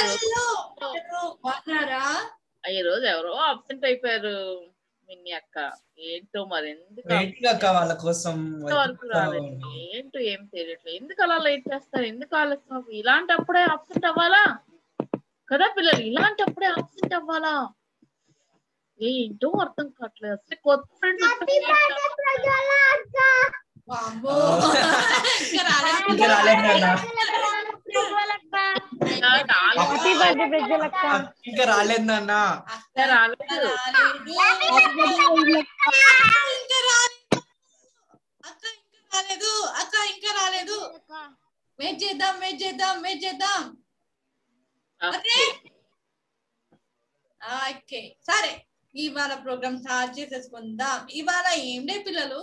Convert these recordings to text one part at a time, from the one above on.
ఈ రోజు ఎవరో అబ్సెంట్ అయిపోయారు. మిన్ని అక్క ఏంటో మరి ఎందుకు వాళ్ళ కోసం వరకు రాలేదు, ఏంటో ఏం తెలియట్లేదు. ఎందుకు అలా లేట్ చేస్తారు, ఎందుకు ఆలస్యం? ఇలాంటప్పుడే అబ్సెంట్ అవ్వాలా కదా పిల్లలు, ఇలాంటప్పుడే అబ్సెంట్ అవ్వాలా? ఏంటో అర్థం కావట్లేదు. అసలు కొత్త ఫ్రెండ్స్ ఇంకా రాలేదు నాన్న, రాలేదు. అక్క ఇంకా రాలేదు. వెయిట్ చేద్దాం. ఓకే సరే, ఇవాళ ప్రోగ్రామ్ స్టార్ట్ చేసేసుకుందాం. ఇవాళ ఏం డే పిల్లలు?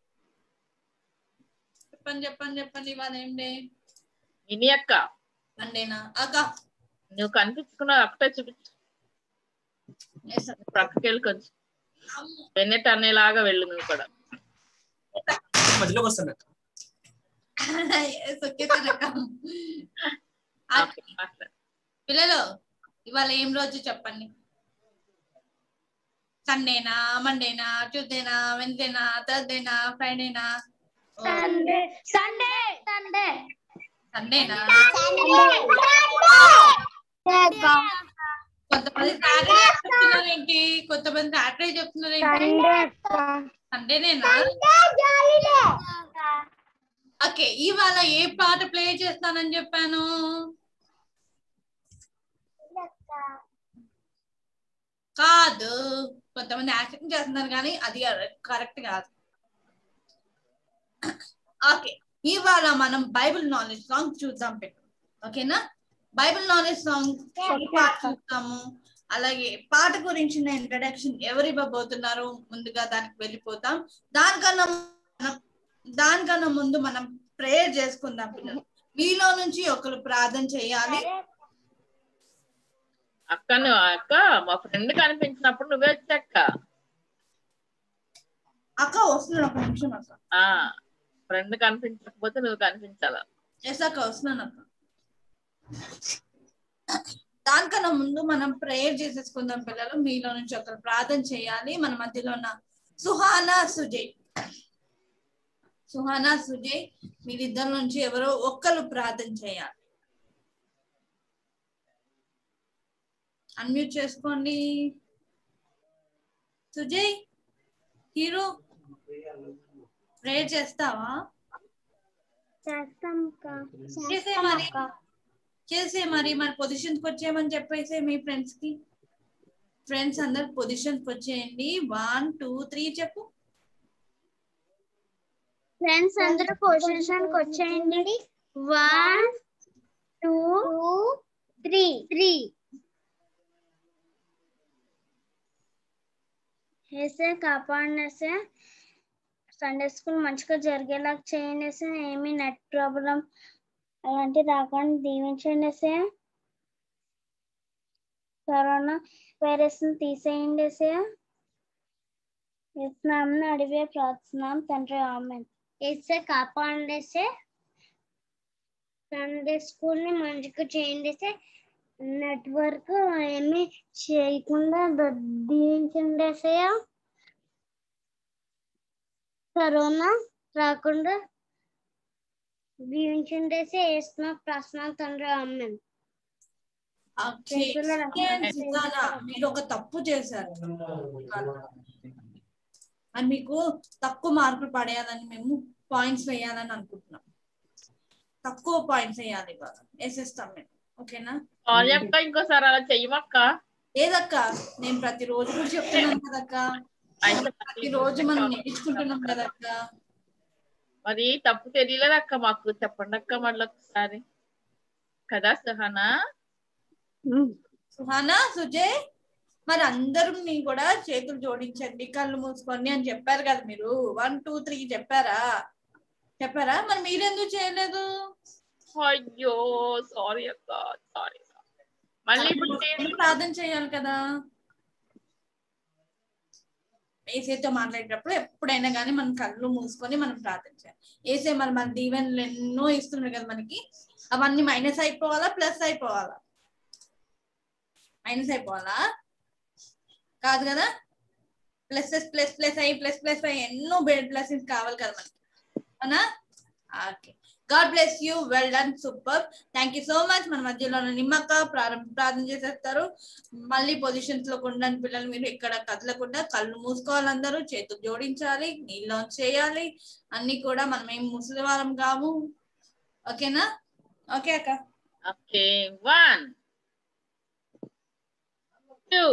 చెప్పండి ఇవాళ ఏం డే? మినీ అక్క సండేనా అక్క? నువ్వు కనిపించుకున్నావు అక్కడే చూపించు. ప్రక్కకి వెళ్ళి కొంచెం వెన్నెట్ అనేలాగా వెళ్ళు. నువ్వు కూడా మధ్యలోకి వస్తాను. పిల్లలు ఇవాళ ఏం రోజు చెప్పండి? సండేనా, మండేనా, ట్యూస్డేనా, వెన్స్డేనా, థర్స్డేనా, ఫ్రైడేనా? సండేనా? కొంతమంది సాటర్డే చెప్తున్నారు ఏంటి, కొంతమంది సాటర్డే చెప్తున్నారు ఏంటి? సండేనేనా? ఓకే, ఇవాళ ఏ పాట ప్లే చేస్తానని చెప్పాను? కాదు, కొంతమంది యాక్టింగ్ చేస్తున్నారు కానీ అది కరెక్ట్ కాదు. ఓకే, ఇవాళ మనం బైబిల్ నాలెడ్జ్ సాంగ్ చూద్దాం. ఓకేనా? బైబిల్ నాలెడ్జ్ సాంగ్ పాట చూద్దాము. అలాగే పాట గురించిన ఇంట్రడక్షన్ ఎవరు ఇవ్వబోతున్నారు ముందుగా దానికి వెళ్ళిపోతాం. దానికన్నా ముందు మనం ప్రేయర్ చేసుకుందాం. పిల్లలు మీలో నుంచి ఒకరు ప్రార్థన చేయాలి. అక్క మా ఫ్రెండ్ కనిపించినప్పుడు నువ్వే వచ్చాక్క. అక్క వస్తున్నాను, ఒక నిమిషం అక్క. ఫ్రెండ్ కనిపించకపోతే నువ్వు కనిపించాలా? ఎస్ అక్క, వస్తున్నాను అక్క. దానికన్నా ముందు మనం ప్రేయర్ చేసేసుకుందాం పిల్లలు. మీలో నుంచి ఒకరు ప్రార్థన చేయాలి. మన మధ్యలో ఉన్న సుహానా, సుజయ్ మీరిద్దరి నుంచి ఎవరో ఒక్కరు ప్రార్థన చేయాలి. అన్మ్యూట్ చేసుకోండి. సుజయ్, హీరో ప్రేయర్ చేస్తావా? చేసే మరి పొజిషన్స్ కి వచ్చేయమని చెప్పేసి మీ ఫ్రెండ్స్ అందరు పొజిషన్స్ వచ్చేయండి. 1 2 3 చెప్పు. ఫ్రెండ్స్ అందరూ పొజిషన్ కి వచ్చేయండి. 1 2 3. ఏసే కాపాడనేసే, సండే స్కూల్ మంచిగా జరిగేలాగా చేయండి. ఏమి నెట్ ప్రాబ్లం అలాంటి రాకుండా దీవించండి. కరోనా వైరస్ ని తీసేయండి. ఇస్లాంని అడిగే ప్రార్థిస్తున్నాం తండ్రి, ఆమేన్. ఏసే కాపాడండి. సండే స్కూల్ ని మంచిగా చేయండి. నెట్వర్క్ ఏమి చేయకుండా దీవించండి. కరోనా రాకుండా దీవించండి. ఏస్తున్నా ప్రశ్న తండ్రి, ఆమేన్. మీరు ఒక తప్పు చేశారు అని మీకు తక్కువ మార్కులు పడేయాలని మేము పాయింట్స్ వేయాలని అనుకుంటున్నాం. తక్కువ పాయింట్స్ వేయాలి, బాగా వేసేస్తాం మేము. ఓకేనా? ఇంకోసారి అలా చెయ్యమక్క. లేదక్క, నేను ప్రతిరోజు కూడా చెప్తున్నాను కదక్క. ప్రతిరోజు మనం నేర్చుకుంటున్నాం కదక్క. మరి తప్పు తెలియలేదక్క, మాకు చెప్పండి అక్క మళ్ళీ ఒకసారి. కదా సుహానా, సుజయ్, మరి అందరూ కూడా చేతులు జోడించండి, కళ్ళు మూసుకోండి అని చెప్పారు కదా మీరు. 1 2 3 చెప్పారా? మరి మీరెందుకు చేయలేదు? అయ్యో సారీ అక్క, సారీ. మళ్ళీ ప్రార్థన చేయాలి కదా. ఏసేతో మాట్లాడేటప్పుడు ఎప్పుడైనా కానీ మనం కళ్ళు మూసుకొని మనం ప్రార్థన చేయాలి. ఏసే మరి మన దీవెనలు ఎన్నో ఇస్తున్నాడు కదా మనకి. అవన్నీ మైనస్ అయిపోవాలా, ప్లస్ అయిపోవాలా? మైనస్ అయిపోవాలా? కాదు కదా, ప్లస్ ప్లస్ ప్లస్ అయ్యి ప్లస్ ప్లస్ అయ్యి ఎన్నో బ్లెస్సింగ్స్ కావాలి కదా మనకి, అవునా? Okay, God bless you, well done, super, thank you so much. మన మధ్యలో నిమ్మక్క ప్రార్థన చేసేస్తారు. మళ్ళీ పొజిషన్స్ లో ఉండండి పిల్లలు, మీరు ఇక్కడ కదలకుండా కళ్ళు మూసుకోవాలి, అందరూ చేతులు జోడించాలి, నీళ్ళు చేయాలి, అన్ని కూడా మనం ఏం ముసలివారం కాము. ఓకేనా? ఓకే అక్క. ఓకే, 1 2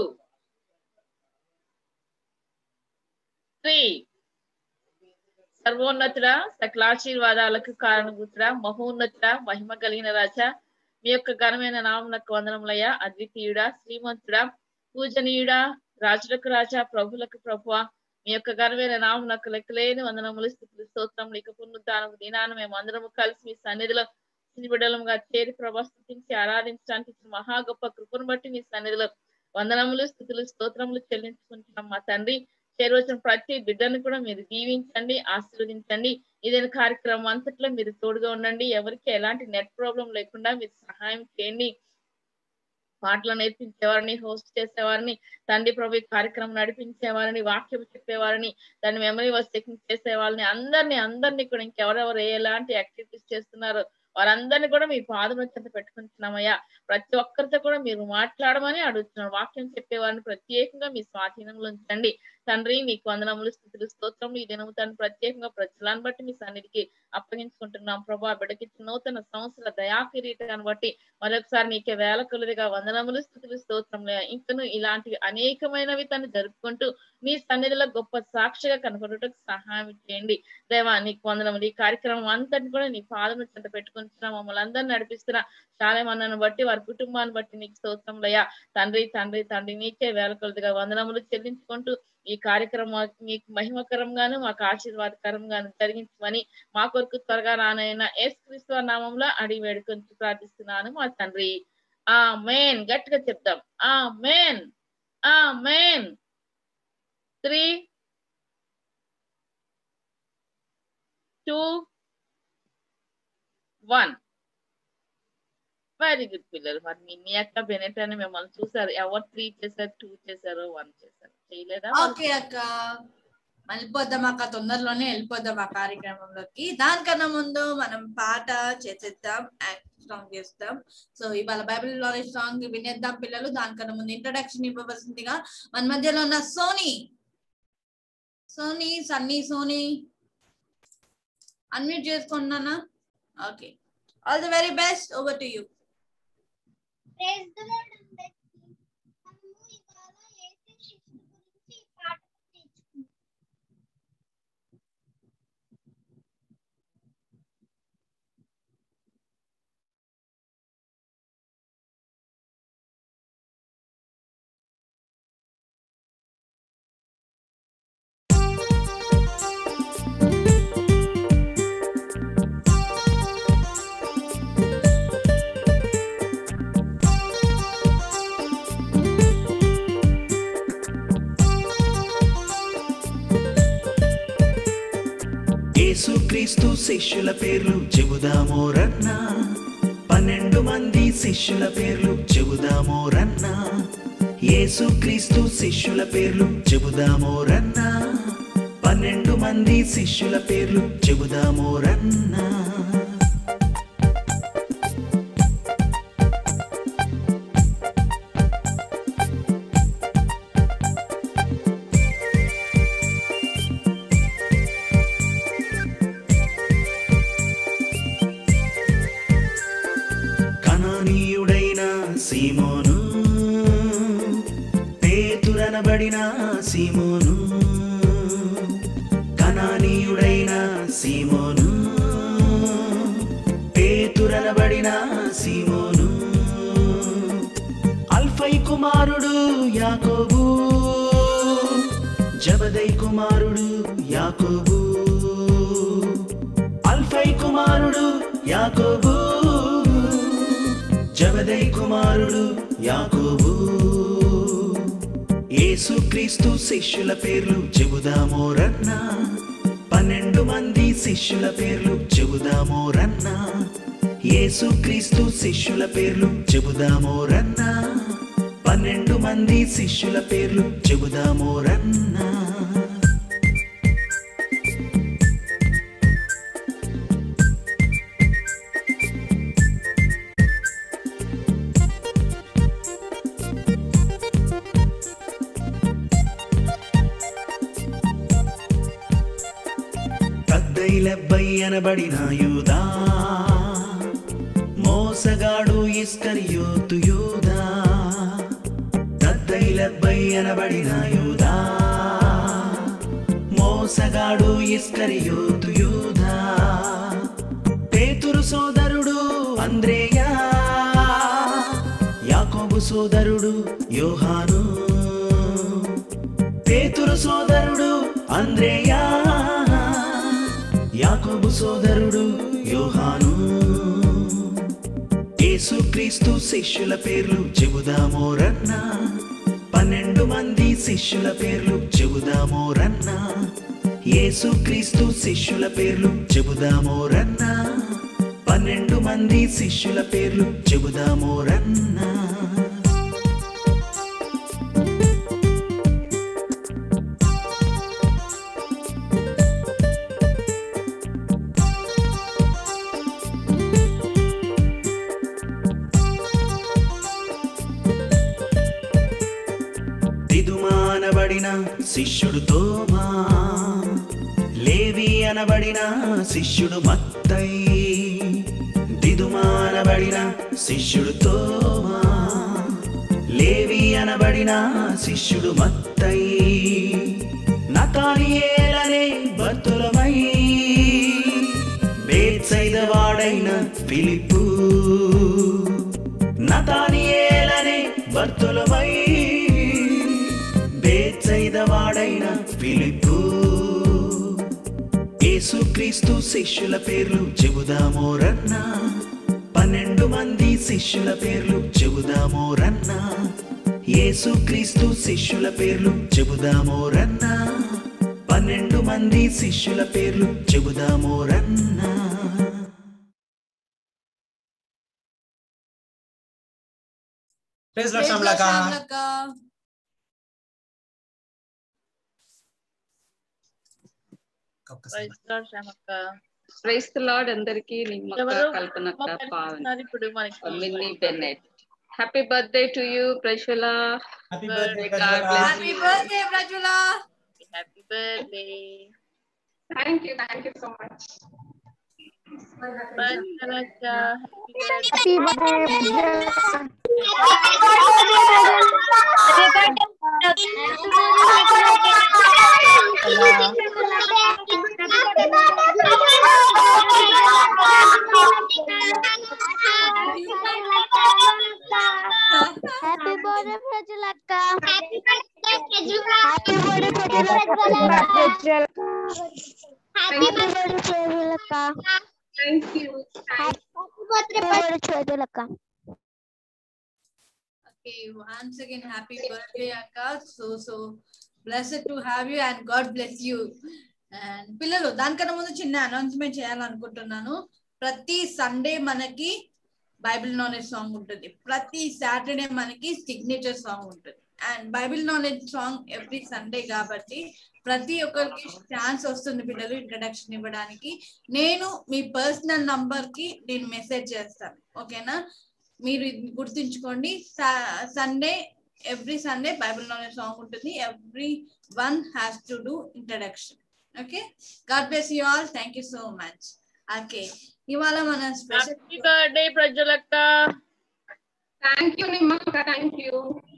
3. సర్వోన్నతుడా, సకలాశీర్వాదాలకు కారణభూతుడా, మహోన్నతుడా, మహిమ కలిగిన రాజా, మీ యొక్క ఘనమైన నామమునకు వందనములయ్యా. అద్వితీయుడా, శ్రీమంతుడా, పూజనీయుడా, రాజులకు రాజా, ప్రభులకు ప్రభువా, మీ యొక్క ఘనమైన నామమునకు లెక్కలేని వందనములు, స్తుతులు, స్తోత్రములు. ఇక పునరుద్ధానము దినాన మేము అందరము కలిసి మీ సన్నిధిలో బిడ్డలుగా చేరి ప్రభా స్తుతించి ఆరాధించడానికి ఇచ్చిన మహా గొప్ప కృపను బట్టి మీ సన్నిధిలో వందనములు, స్తుతులు, స్తోత్రములు చెల్లించుకుంటున్నాం మా తండ్రి. చేరవచ్చిన ప్రతి బిడ్డను కూడా మీరు దీవించండి, ఆశీర్వదించండి. ఇదైన కార్యక్రమం అంతట్లో మీరు తోడుగా ఉండండి. ఎవరికి ఎలాంటి నెట్ ప్రాబ్లం లేకుండా మీరు సహాయం చేయండి. పాటలు నేర్పించేవారిని, హోస్ట్ చేసేవారిని, తండ్రి ప్రభు కార్యక్రమం నడిపించేవారిని, వాక్యం చెప్పేవారిని, దాన్ని మెమరీ వర్స్ చెకింగ్ చేసేవారిని, అందరినీ కూడా ఇంకెవరెవరు ఎలాంటి యాక్టివిటీస్ చేస్తున్నారో వారందరినీ కూడా మీ పాదముల చెంత పెట్టుకుంటున్నామయ్యా. ప్రతి ఒక్కరితో కూడా మీరు మాట్లాడమని అడుగుతున్నారు. వాక్యం చెప్పేవారిని ప్రత్యేకంగా మీ స్వాధీనంలో ఉంచండి తండ్రి. మీకు వందనములు, స్తుతులు, స్తోత్రములు. ఈ దినము తండ్రి ప్రత్యేకంగా ప్రజలను బట్టి మీ సన్నిధికి అప్పగించుకుంటున్నాం ప్రభా. బిడ్డకి నూతన సంవత్సర దయాకిరీటాన్ని బట్టి మరొకసారి నీకే వేల కొలదిగా వందనములు, స్తుతులు, స్తోత్రములు. ఇంకను ఇలాంటివి అనేకమైనవి తను జరుపుకుంటూ మీ సన్నిధిలో గొప్ప సాక్షిగా కనపడటకు సహాయం చేయండి దేవా. నీకు వందనములు. ఈ కార్యక్రమం అంతటి కూడా నీ పాదముల చెంత పెట్టుకుంటున్నాం. మమ్మల్ని అందరినీ నడిపిస్తున్న శాలేం అన్నను బట్టి, వారి కుటుంబాన్ని బట్టి నీకు స్తోత్రములయ్యా. తండ్రి నీకే వేల కొలదిగా వందనములు చెల్లించుకుంటూ ఈ కార్యక్రమం మీకు మహిమకరంగాను మాకు ఆశీర్వాదకరంగాను జరిగించమని మా కొరకు త్వరగా రానైనా యేసుక్రీస్తు నామములో అడిగి వేడుకొని ప్రార్థిస్తున్నాను మా తండ్రి. ఆమేన్. గట్టిగా చెప్తాం, ఆమేన్, ఆమేన్. 3 2 1. వెరీ గుడ్ పిల్లలు. మరి మీ అక్క బెనెట్ అని మిమ్మల్ని చూసారు. ఎవరు 3 చేశారు, 2 చేశారు, 1 చేశారు, చేయలేదా? ఓకే అక్క, వెళ్ళిపోద్దాం అక్క, తొందరలోనే వెళ్ళిపోద్దాం ఆ కార్యక్రమంలోకి. దానికన్నా ముందు మనం పాట చేసేద్దాం, సాంగ్ చేస్తాం. సో ఇవాళ బైబిల్ నాలెడ్జ్ సాంగ్ వినేద్దాం పిల్లలు. దానికన్నా ముందు ఇంట్రడక్షన్ ఇవ్వవలసిందిగా మన మధ్యలో ఉన్న సన్నీ అన్మ్యూట్ చేసుకున్నానా? Okay, all the very best, over to you. Praise the Lord అందరికీ. మనము ఇవాళ యేసు శిష్యుల గురించి ఈ పాట నేర్చుకుందాం. యేసుక్రీస్తు శిష్యుల పేర్లు చెబుదామో రన్నా, 12 మంది శిష్యుల పేర్లు చెబుదామో రన్నా. యేసుక్రీస్తు శిష్యుల పేర్లు చెబుదామో రన్నా, 12 మంది శిష్యుల పేర్లు చెబుదామో రన్నా. సీమోను, పేతురనబడిన సీమోను, కనానీయుడైన సీమోను, పేతురనబడిన సీమోను, అల్ఫై కుమారుడు యాకోబు, జబదై కుమారుడు యాకోబు, అల్ఫై కుమారుడు యాకోబు, జబదై కుమారుడు యాకోబు. యేసుక్రీస్తు శిష్యుల పేర్లు చెబుదామో రన్నా, 12 మంది శిష్యుల పేర్లు చెబుదామో రన్నా. యేసుక్రీస్తు శిష్యుల పేర్లు చెబుదామో రన్నా, 12 మంది శిష్యుల పేర్లు చెబుదాము రన్నా. తద్దైలెబ్బై అనబడిన యూదా, మోసగాడు ఇస్కరియోతు యూదా. తద్దైలెబ్బై అనబడిన యూదా, మోసగాడు ఇస్కరియోతు యూదా. పేతురు సోదరుడు అంద్రేయా, యాకోబు సోదరుడు యోహాను. పేతురు సోదరుడు అంద్రేయా, యాకోబు సోదరుడు యోహాను. యేసుక్రీస్తు శిష్యుల పేర్లు చెబుదాము రన్నా. 12 మంది శిష్యుల పేర్లు చెబుదాము రన్నా. యేసుక్రీస్తు శిష్యుల పేర్లు చెబుదాము రన్నా. 12 మంది శిష్యుల పేర్లు చెబుదాము రన్నా. దిదుమానబడిన శిష్యుడు తోమా, లేవి అనబడిన శిష్యుడు మత్తయి. దిదుమానబడిన శిష్యుడు తోమా, లేవి అనబడిన శిష్యుడు మత్తయి. నతానియేలనే బర్తులమై, బేత్సైదవాడైన ఫిలిప్పు. నతానియేలనే బర్తులమై, బేత్సైదవాడైన ఫిలిప్పు. యేసుక్రీస్తు శిష్యుల పేర్లు చెబుదాము రన్నా. 12 మంది శిష్యుల పేర్లు చెబుదాము రన్నా. యేసుక్రీస్తు శిష్యుల పేర్లు చెబుదాము రన్నా. 12 మంది శిష్యుల పేర్లు చెబుదాము రన్నా. ప్రైజ్ లార్డ్ శ్యామలక్క. ప్రైజ్ లార్డ్ శ్యామక్క. ప్రైజ్ ది లార్డ్ అందరికి. నిమ్మక్క, ఎవరు కల్పనక్క, పావని, ఇప్పుడు మనకి Minnie Bennett. Happy birthday to you Prajala. Happy birthday happy birthday Prajala. Happy birthday. Thank you so much. ప్రజలక్క హ్యాపీ బర్త్డే హ్యాపీ బర్త్డే ప్రజలక్క. హ్యాపీ బర్త్డే ప్రజలక్క. Thank you. Okay, once again, happy birthday, Akka. So blessed to have you and God bless you. And పిల్లలు, దానికన్నా ముందు చిన్న announcement చేయాలనుకుంటున్నాను. ప్రతి Sunday మనకి బైబిల్ నాలెడ్జ్ సాంగ్ ఉంటుంది, ప్రతి సాటర్డే మనకి సిగ్నేచర్ సాంగ్ ఉంటుంది. And Bible knowledge song every Sunday కాబట్టి ప్రతి ఒక్కరికి ఛాన్స్ వస్తుంది పిల్లలు ఇంట్రడక్షన్ ఇవ్వడానికి. నేను మీ పర్సనల్ నంబర్ కి నేను మెసేజ్ చేస్తాను, ఓకేనా? మీరు గుర్తుంచుకోండి, Sunday every Sunday Bible knowledge song ఉంటుంది. Every one has to do introduction. Okay, God bless you all. Thank you so much. Okay, ఇవాళ మన స్పెషల్ హ్యాపీ బర్త్డే ప్రజలక్క. థ్యాంక్ యూ నిమ్మక్క. Thank you.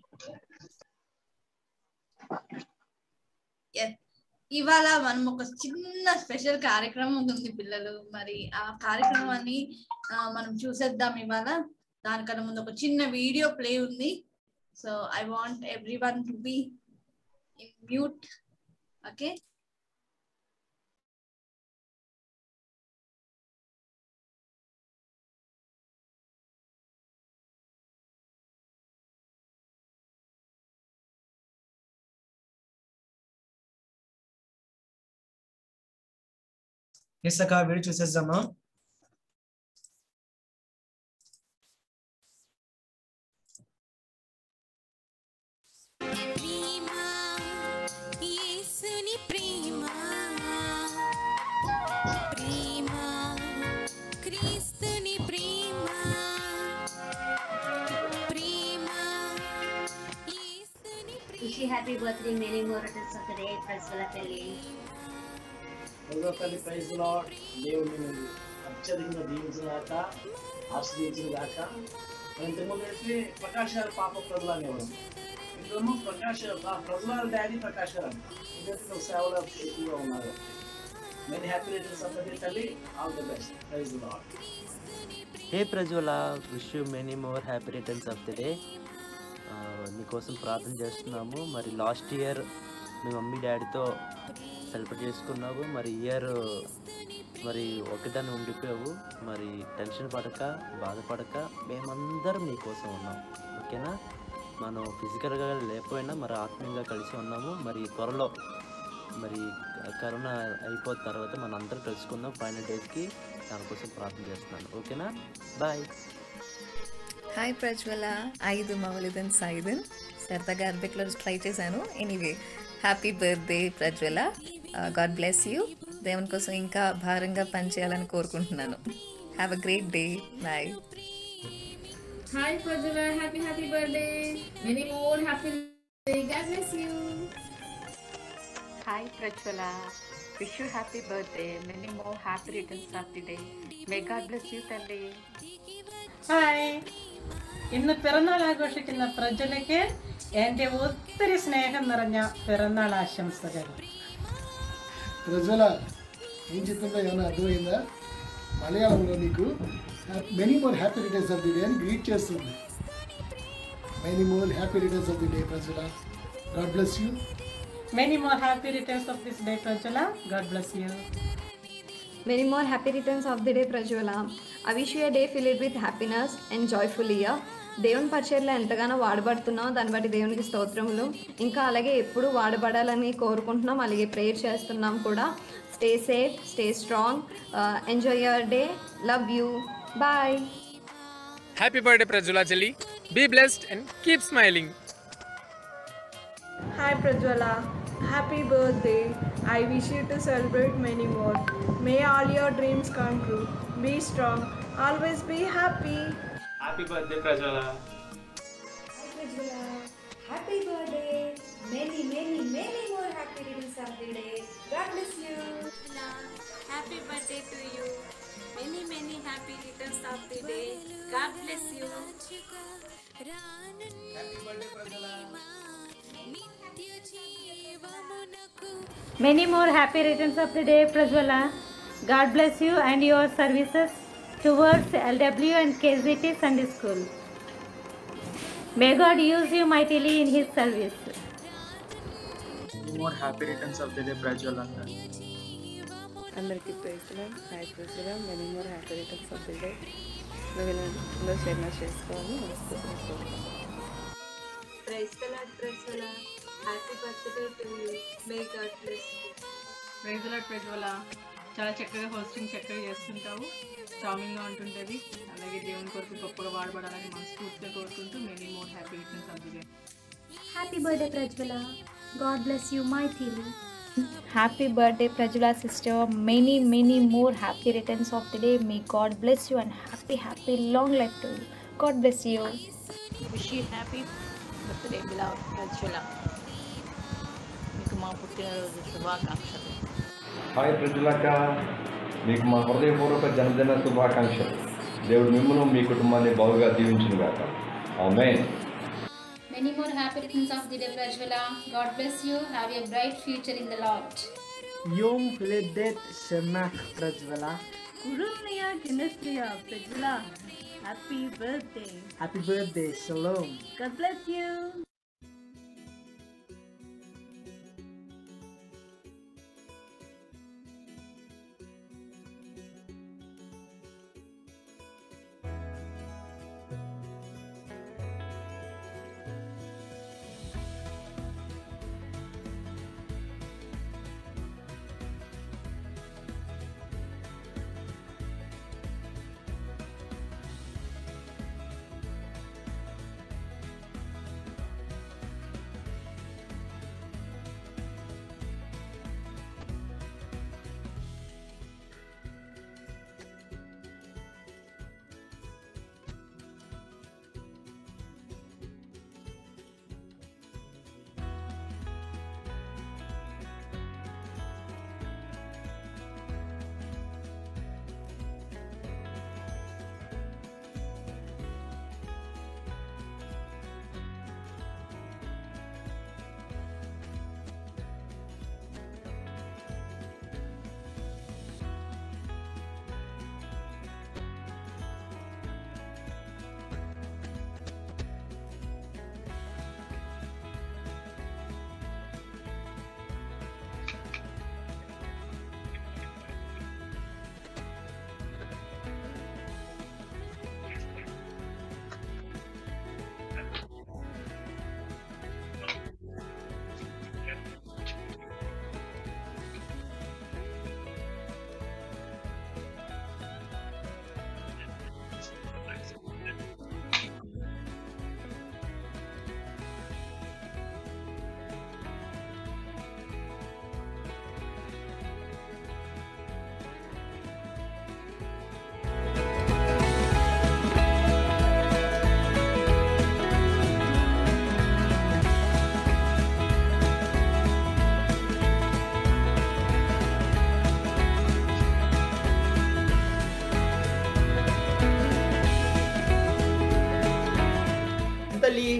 ఇవాళ మనం ఒక చిన్న స్పెషల్ కార్యక్రమం ఉంది పిల్లలు. మరి ఆ కార్యక్రమాన్ని మనం చూసేద్దాం ఇవాళ. దానికన్నా ముందు ఒక చిన్న వీడియో ప్లే ఉంది. So I want everyone to be in mute. Okay, yes అక్క, వీడియో చూసేద్దామా? wish you happy birthday, many more returns of the day, Prasvalapelli. తల్లి ప్రైజ్ లార్డ్. దేవుని అత్యధికంగా దీవించిన గాక, ఆశ్రయించిన గాక. ఇంతకుముందు అయితే ప్రకాష్ గారు పాప ప్రజలు అనేవారు. ఇంకేమో ప్రజల డాడీ ప్రకాష్ గారు ఇద్దరు సేవలో ఎక్కువగా ఉన్నారు. Many happy returns of the day తల్లి. All the best. Praise Lord. Hey Prajwala, wish you many more happy returns of the day. నీకోసం ప్రార్థన చేస్తున్నాము. మరి లాస్ట్ ఇయర్ మీ మమ్మీ డాడీతో సెలబ్రేట్ చేసుకున్నావు. మరి ఇయర్ మరి ఒకదాన్ని ఉండిపోయావు. మరి టెన్షన్ పడక, బాధపడక మేమందరం నీకోసం ఉన్నాం. ఓకేనా? మనం ఫిజికల్గా లేకపోయినా మరి ఆత్మీయంగా కలిసి ఉన్నాము. మరి త్వరలో మరి కరోనా అయిపోయిన తర్వాత మనం అందరం కలుసుకుందాం ఫైనల్ డేస్కి. దానికోసం ప్రార్థన చేస్తున్నాను. ఓకేనా? బాయ్. హాయ్ ప్రజ్వల, 5 మౌలిదన్ సైదన్ సరదాగా అరబిక్లో ట్రై చేశాను. Anyway, happy birthday Prajwala. God bless you. దేవుని కోసం ఇంకా భారంగా పనిచేయాలని కోరుకుంటున్నాను. Have a great day. Bye. Hi Prajwala, happy birthday. Many more happy day. God bless you. Hi Prajwala, wish you happy birthday, many more happy returns of the day. May God bless you Talli. Hi, ഇന്ന് പിറന്നാൾ ആഘോഷിക്കുന്ന പ്രജ്വലയ്ക്ക് എൻ്റെ ഒത്തിരി സ്നേഹം നിറഞ്ഞ പിറന്നാൾ ആശംസകൾ. ప్రజ్వల, ఏం చెప్తుందో ఏమైనా అర్థమైందా? మలయాళంలో నీకు many more happy returns of the day అని గ్రీట్ చేస్తుంది. Many more happy returns of the day Prajwala. God bless you. Many more happy returns of this day Prajwala. God bless you. Many more happy returns of the day Prajwala. I wish you a day filled with happiness and joyful year. దేవుని పరిచర్లో ఎంతగానో వాడబడుతున్నాం, దాన్ని బట్టి దేవునికి స్తోత్రములు. ఇంకా అలాగే ఎప్పుడు వాడబడాలని కోరుకుంటున్నాం, అలాగే ప్రేయర్ చేస్తున్నాం కూడా. Stay safe, stay strong, enjoy your day. Love you. Bye. Happy birthday Prajwala చెల్లి. Be blessed and keep smiling. Hi Prajwala, happy birthday. I wish you to celebrate many more. May all your dreams come true. Be strong, always be happy. Happy birthday Prajwala. Hi Prajwala, happy birthday. Many more happy returns of the day. God bless you. Happy birthday to you. Many happy returns of the day. God bless you. Happy birthday Prajwala. Many more happy returns of the day Prajwala. God bless you and your services towards LW and KGT Sunday School. May God use you mightily in His service. Many more happy returns of the day Prajwala. అందరికీ praise Lord. Hi Prajala, many more happy returns of the day. అందరూ share చేసుకోవాలి. Praise the Lord Prajwala. Happy birthday to you. May God bless you. Praise the Lord Prajwala. చాలా చక్కగా hosting చక్కగా చేస్తుంటావు, చార్మింగ్గా ఉంటుంటుంది. అలాగే దేవుని కొరకు గొప్పగా వాడబడాలని మనస్ఫూర్తిగా కోరుకుంటూ many more happy returns of the day. Happy birthday Prajwala. God bless you Maithili. Happy birthday Prajwala sister. Many more happy returns of the day. May God bless you and happy long life to you. God bless you. Wish you happy birthday beloved Prajwala. మీకు మా పుట్టినరోజు శుభాకాంక్షలు. Hi ప్రజలక, మీకు మా హృదయపూర్వక జన్మదిన శుభాకాంక్షలు. దేవుడు మిమ్మల్ని మీ కుటుంబాన్ని బాగుగా దీవించును గాక. ఆమేన్. Many more happy returns of the day Prajwala. God bless you. Have a bright future in the Lord. Yom Heledet Shemak Prajwala. Kurumaya Kinestria Prajwala. Happy birthday. Happy birthday. Shalom. God bless you.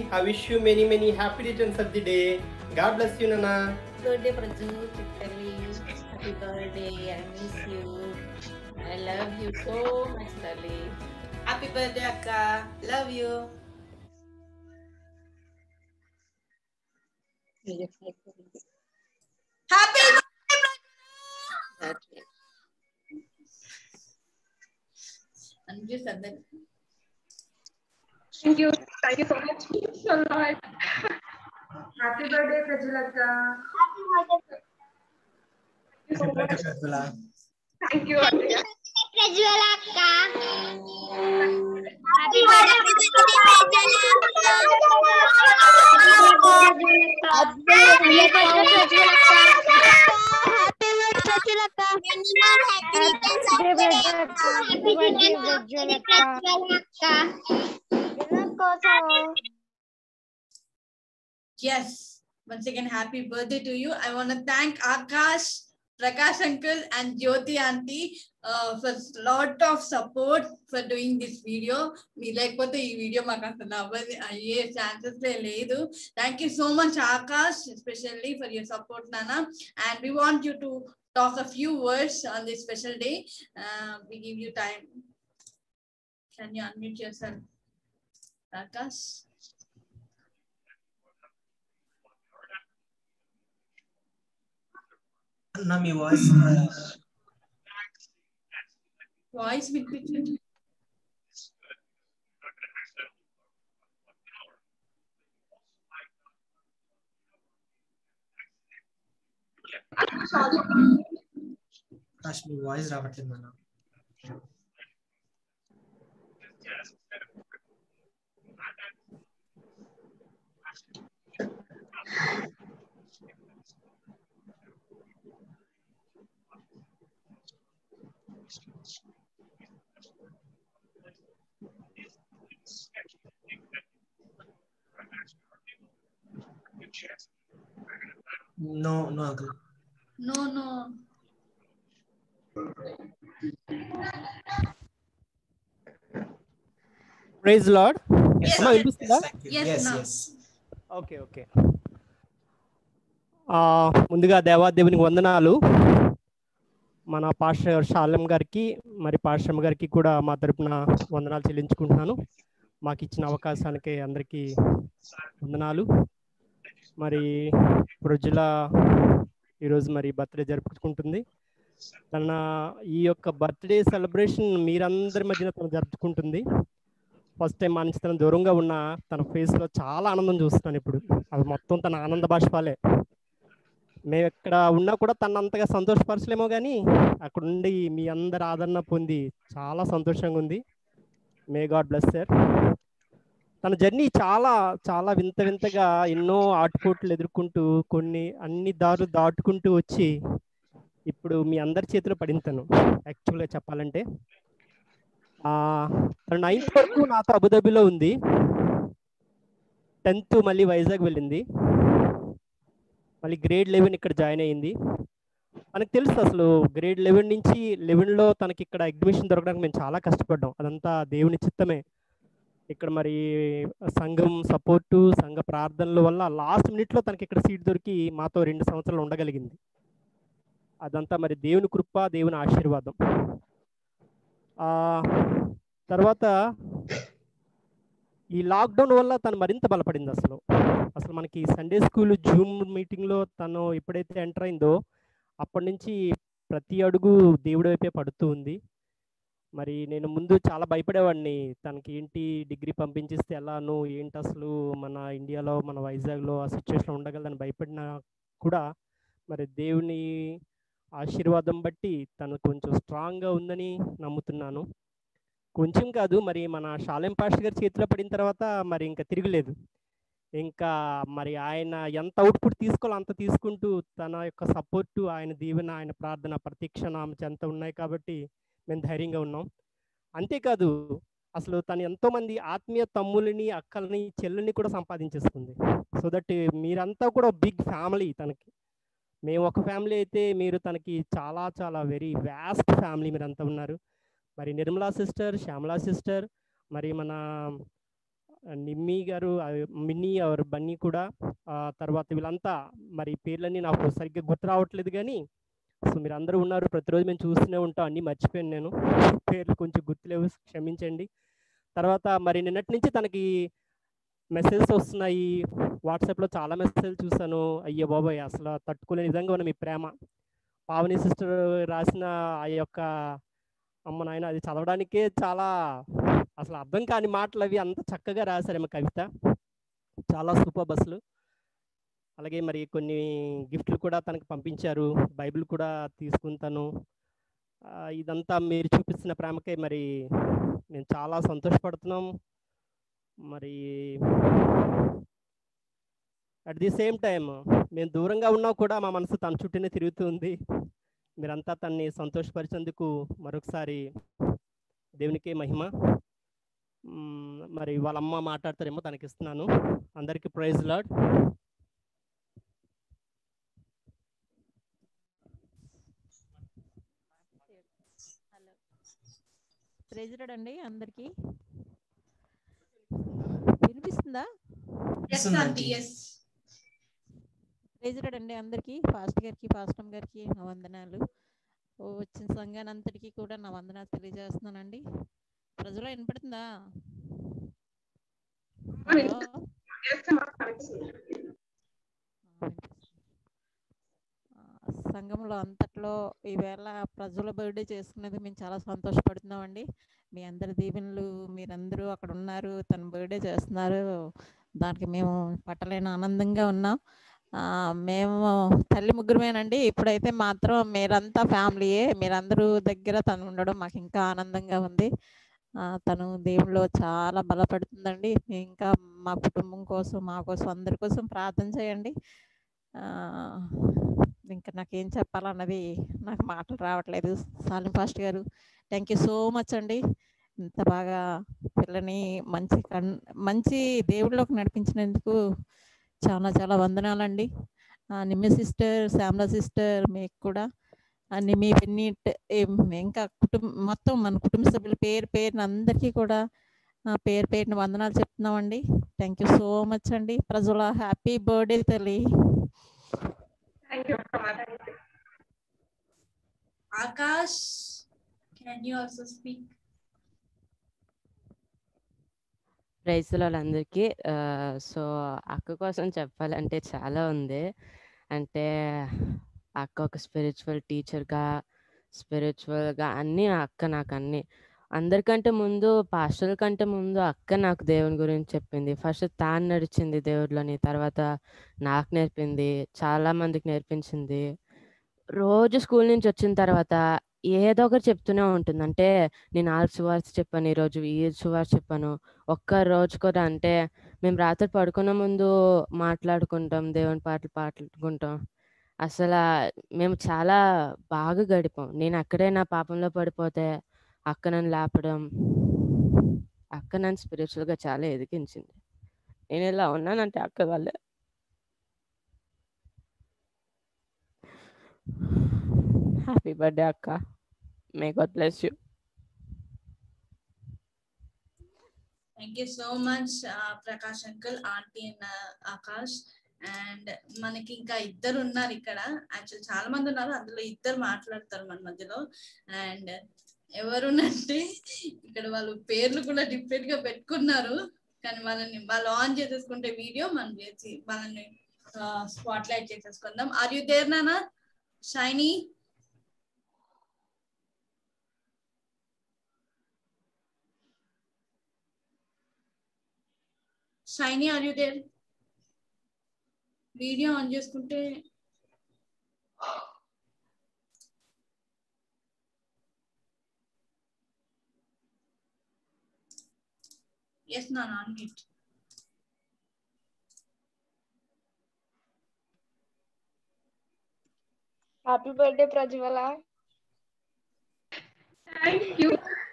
I wish you many happy returns of the day. God bless you, Nana. Birthday Praju, Chittali. Happy birthday. I miss you. I love you so much, Tali. Happy birthday, Akka. Love you. Happy birthday, And you said that. Thank you. Thank you so much. So lot. Happy birthday, Prajulaka. Happy birthday. Thank you so much. Thank you, Andrea. Prajwalaka. Happy birthday, Yes, once again, happy birthday to you. I want to thank Akash, Prakash uncle and Jyoti auntie for lot of support for doing this video. మీ లేకపోతే ఈ video మాకు అసలు అయ్యే chances లేదు. Thank you so much, Akash, especially for your support, Nana. And we want you to talk a few words on this special day. We give you time. Can you unmute yourself, Akash? నా మీ voice వినిపించండి. మీ voice రావట్లేదు నాన్న. No, uncle. No. Praise the Lord. Yes, Amma వినిపిస్తుందా? yes. Okay. ముందుగా దేవాదేవునికి వందనాలు. మన pastor Shalem గారికి మరి పాస్టర్ గారికి కూడా మా తరపున వందనాలు చెల్లించుకుంటున్నాను. మాకు ఇచ్చిన అవకాశానికి అందరికీ వందనాలు. మరి ప్రజల ఈరోజు మరి బర్త్డే జరుపుకుంటుంది. తన ఈ యొక్క బర్త్డే సెలబ్రేషన్ మీరందరి మధ్యన తను జరుపుకుంటుంది. ఫస్ట్ టైం మా నుంచి తన దూరంగా ఉన్న తన ఫేస్లో చాలా ఆనందం చూస్తున్నాను ఇప్పుడు. అది మొత్తం తన ఆనంద బాష్పాలే. మేము ఎక్కడ ఉన్నా కూడా తను అంతగా సంతోషపరచలేమో కానీ అక్కడ ఉండి మీ అందరి ఆదరణ పొంది చాలా సంతోషంగా ఉంది. May God bless sir. తన జర్నీ చాలా వింతగా ఎన్నో ఆటుపోట్లు ఎదుర్కొంటూ అన్ని దారులు దాటుకుంటూ వచ్చి ఇప్పుడు మీ అందరి చేతిలో పడింది. తను యాక్చువల్గా చెప్పాలంటే తను 9th వరకు నాతో అబుదాబిలో ఉంది. 10th మళ్ళీ వైజాగ్ వెళ్ళింది. మళ్ళీ grade 11 ఇక్కడ జాయిన్ అయ్యింది. మనకు తెలుసు అసలు grade 11 నుంచి 11లో తనకి ఇక్కడ అడ్మిషన్ దొరకడానికి మేము చాలా కష్టపడ్డాం. అదంతా దేవుని చిత్తమే. ఇక్కడ మరి సంఘం సపోర్టు, సంఘ ప్రార్థనల వల్ల లాస్ట్ మినిట్లో తనకి ఇక్కడ సీట్ దొరికి మాతో 2 సంవత్సరాలు ఉండగలిగింది. అదంతా మరి దేవుని కృప, దేవుని ఆశీర్వాదం. తర్వాత ఈ లాక్డౌన్ వల్ల తను మరింత బలపడింది. అసలు మనకి సండే స్కూల్ జూమ్ మీటింగ్లో తను ఎప్పుడైతే ఎంటర్ అయిందో అప్పటి నుంచి ప్రతి అడుగు దేవుడి వైపే పడుతూ ఉంది. మరి నేను ముందు చాలా భయపడేవాడిని. తనకి ఏంటి డిగ్రీ పంపించిస్తే ఎలాను ఏంటి అసలు మన ఇండియాలో మన వైజాగ్లో ఆ సిచ్యువేషన్ ఉండగలదని భయపడినా కూడా మరి దేవుని ఆశీర్వాదం బట్టి తను కొంచెం స్ట్రాంగ్గా ఉందని నమ్ముతున్నాను. కొంచెం కాదు, మరి మన షాలెం పాస్టర్ గారి చేతిలో పడిన తర్వాత మరి ఇంకా తిరగలేదు. ఇంకా మరి ఆయన ఎంత అవుట్పుట్ తీసుకోవాలో అంత తీసుకుంటూ తన యొక్క సపోర్టు, ఆయన దీవెన, ఆయన ప్రార్థన ప్రతిక్షణ ఆమె చెంత ఉన్నాయి కాబట్టి మేము ధైర్యంగా ఉన్నాం. అంతేకాదు అసలు తను ఎంతోమంది ఆత్మీయ తమ్ములని, అక్కలని, చెల్లెల్ని కూడా సంపాదించేస్తుంది. సో దట్ మీరంతా కూడా బిగ్ ఫ్యామిలీ తనకి. మేము ఒక ఫ్యామిలీ అయితే మీరు తనకి చాలా వెరీ వ్యాస్ట్ ఫ్యామిలీ మీరంతా ఉన్నారు. మరి నిర్మలా సిస్టర్, శ్యామలా సిస్టర్, మరి మన నిమ్మి గారు, మిన్నీ ఆర్ బన్నీ కూడా, తర్వాత వీళ్ళంతా మరి పేర్లన్నీ నాకు సరిగ్గా గుర్తు రావట్లేదు కానీ, సో మీరు అందరూ ఉన్నారు, ప్రతిరోజు మేము చూస్తూనే ఉంటాం, అన్నీ మర్చిపోయాను నేను, పేర్లు కొంచెం గుర్తులేవు, క్షమించండి. తర్వాత మరి నిన్నటి నుంచి తనకి మెసేజెస్ వస్తున్నాయి, వాట్సాప్లో చాలా మెసేజ్లు చూశాను. అయ్యో బాబాయ్, అసలు తట్టుకోలేని విధంగా ఉన్న మీ ప్రేమ. పావని సిస్టర్ రాసిన ఆ యొక్క అమ్మ నాయన, అది చదవడానికే చాలా అసలు అర్థం కాని మాటలు అవి అంత చక్కగా రాశారేమో కవిత, చాలా సూపర్ బస్సులు. అలాగే మరి కొన్ని గిఫ్ట్లు కూడా తనకు పంపించారు, బైబిల్ కూడా తీసుకుంటాను. ఇదంతా మీరు చూపిస్తున్న ప్రేమకే మరి మేము చాలా సంతోషపడుతున్నాం. మరి అట్ ది సేమ్ టైం మేము దూరంగా ఉన్నా కూడా మా మనసు తన చుట్టూనే తిరుగుతుంది. మీరంతా తన్ని సంతోషపరిచేందుకు మరొకసారి దేవునికే మహిమ. మరి వాళ్ళమ్మ మాట్లాడతారేమో, తనకి ఇస్తున్నాను. అందరికీ ప్రైజ్ లార్డ్. ప్రైజ్ లార్డ్ అండి అందరికీ. వినిపిస్తుందా? ప్రైజ్ లార్డ్ అండి అందరికీ. ఫాస్ట్ గారికి, ఫాస్టమ్ గారికి నా వందనాలు. వచ్చిన సంఘాన్ని అంతటికీ కూడా నా వందనాలు తెలియజేస్తున్నానండి. ప్రజలో వినపడుతుందా? సంఘంలో అంతట్లో ఈవేళ ప్రజల బర్త్డే చేసుకునేది మేము చాలా సంతోషపడుతున్నామండి. మీ అందరి దీవెనలు, మీరందరూ అక్కడ ఉన్నారు, తన బర్త్డే చేస్తున్నారు, దానికి మేము పట్టలేని ఆనందంగా ఉన్నాం. మేము తల్లి ముగ్గురమేనండి. ఇప్పుడైతే మాత్రం మీరంతా ఫ్యామిలీయే, మీరందరూ దగ్గర తను ఉండడం మాకు ఇంకా ఆనందంగా ఉంది. తను దేవుళ్ళో చాలా బలపడుతుందండి. ఇంకా మా కుటుంబం కోసం, మా కోసం, అందరి కోసం ప్రార్థన చేయండి. ఇంకా నాకేం చెప్పాలన్నది నాకు మాటలు రావట్లేదు. సాలిం ఫాస్ట్ గారు, థ్యాంక్ యూ సో మచ్ అండి. ఇంత బాగా పిల్లని మంచి దేవుళ్ళలోకి నడిపించినందుకు చాలా చాలా వందనాలండి. నిమ్మి సిస్టర్, శ్యామల సిస్టర్, మీకు కూడా నిమ్మి పెన్నీట్, ఇంకా మొత్తం మన కుటుంబ సభ్యుల పేరున అందరికీ కూడా పేరున వందనాలు చెప్తున్నామండి. థ్యాంక్ యూ సో మచ్ అండి. ప్రజల హ్యాపీ బర్త్డే తల్లి. Akash, can you also speak? Praise వాళ్ళందరికీ. సో అక్క కోసం చెప్పాలంటే చాలా ఉంది. అంటే అక్క ఒక స్పిరిచువల్ టీచర్గా, స్పిరిచువల్గా అన్నీ అక్క నాకు అన్నీ. అందరికంటే ముందు, పాస్టర్ల కంటే ముందు అక్క నాకు దేవుని గురించి చెప్పింది. ఫస్ట్ తాను నడిచింది దేవుడిలోని, తర్వాత నాకు నేర్పింది, చాలామందికి నేర్పించింది. రోజు స్కూల్ నుంచి వచ్చిన తర్వాత ఏదో ఒకటి చెప్తూనే ఉంటుంది. అంటే నేను 4 సువార్త చెప్పాను, ఈరోజు ఈ సువార్త చెప్పాను. ఒక్క రోజు కూడా అంటే మేము రాత్రి పడుకున్న ముందు మాట్లాడుకుంటాం, దేవుని పాటలు పాడుకుంటాం. అసలు మేము చాలా బాగా గడిపాం. నేను అక్కడే నా పాపంలో పడిపోతే అక్క నన్ను లేపడం, అక్క నన్ను స్పిరిచువల్గా చాలా ఎదిగించింది. నేను ఇలా ఉన్నానంటే అక్క వల్లే. హ్యాపీ బర్త్డే అక్క. May God bless you. Thank you so much, Prakash uncle, auntie and Akash. అండ్ మనకి ఇంకా ఇద్దరు ఉన్నారు ఇక్కడ. యాక్చువల్ చాలా మంది ఉన్నారు, అందులో ఇద్దరు మాట్లాడతారు మన మధ్యలో. అండ్ ఎవరునంటే ఇక్కడ వాళ్ళు పేర్లు కూడా డిఫరెంట్ గా పెట్టుకున్నారు, కానీ వాళ్ళు ఆన్ చేసేసుకుంటే వీడియో మనం చేసి వాళ్ళని స్పాట్ లైట్ చేసేసుకుందాం. ఆర్ యు దేర్ నానా? Shiny, Shiny are you there? Video on చేసుకుంటే ఎస్ నా on it. Happy birthday Prajwala. Thank you.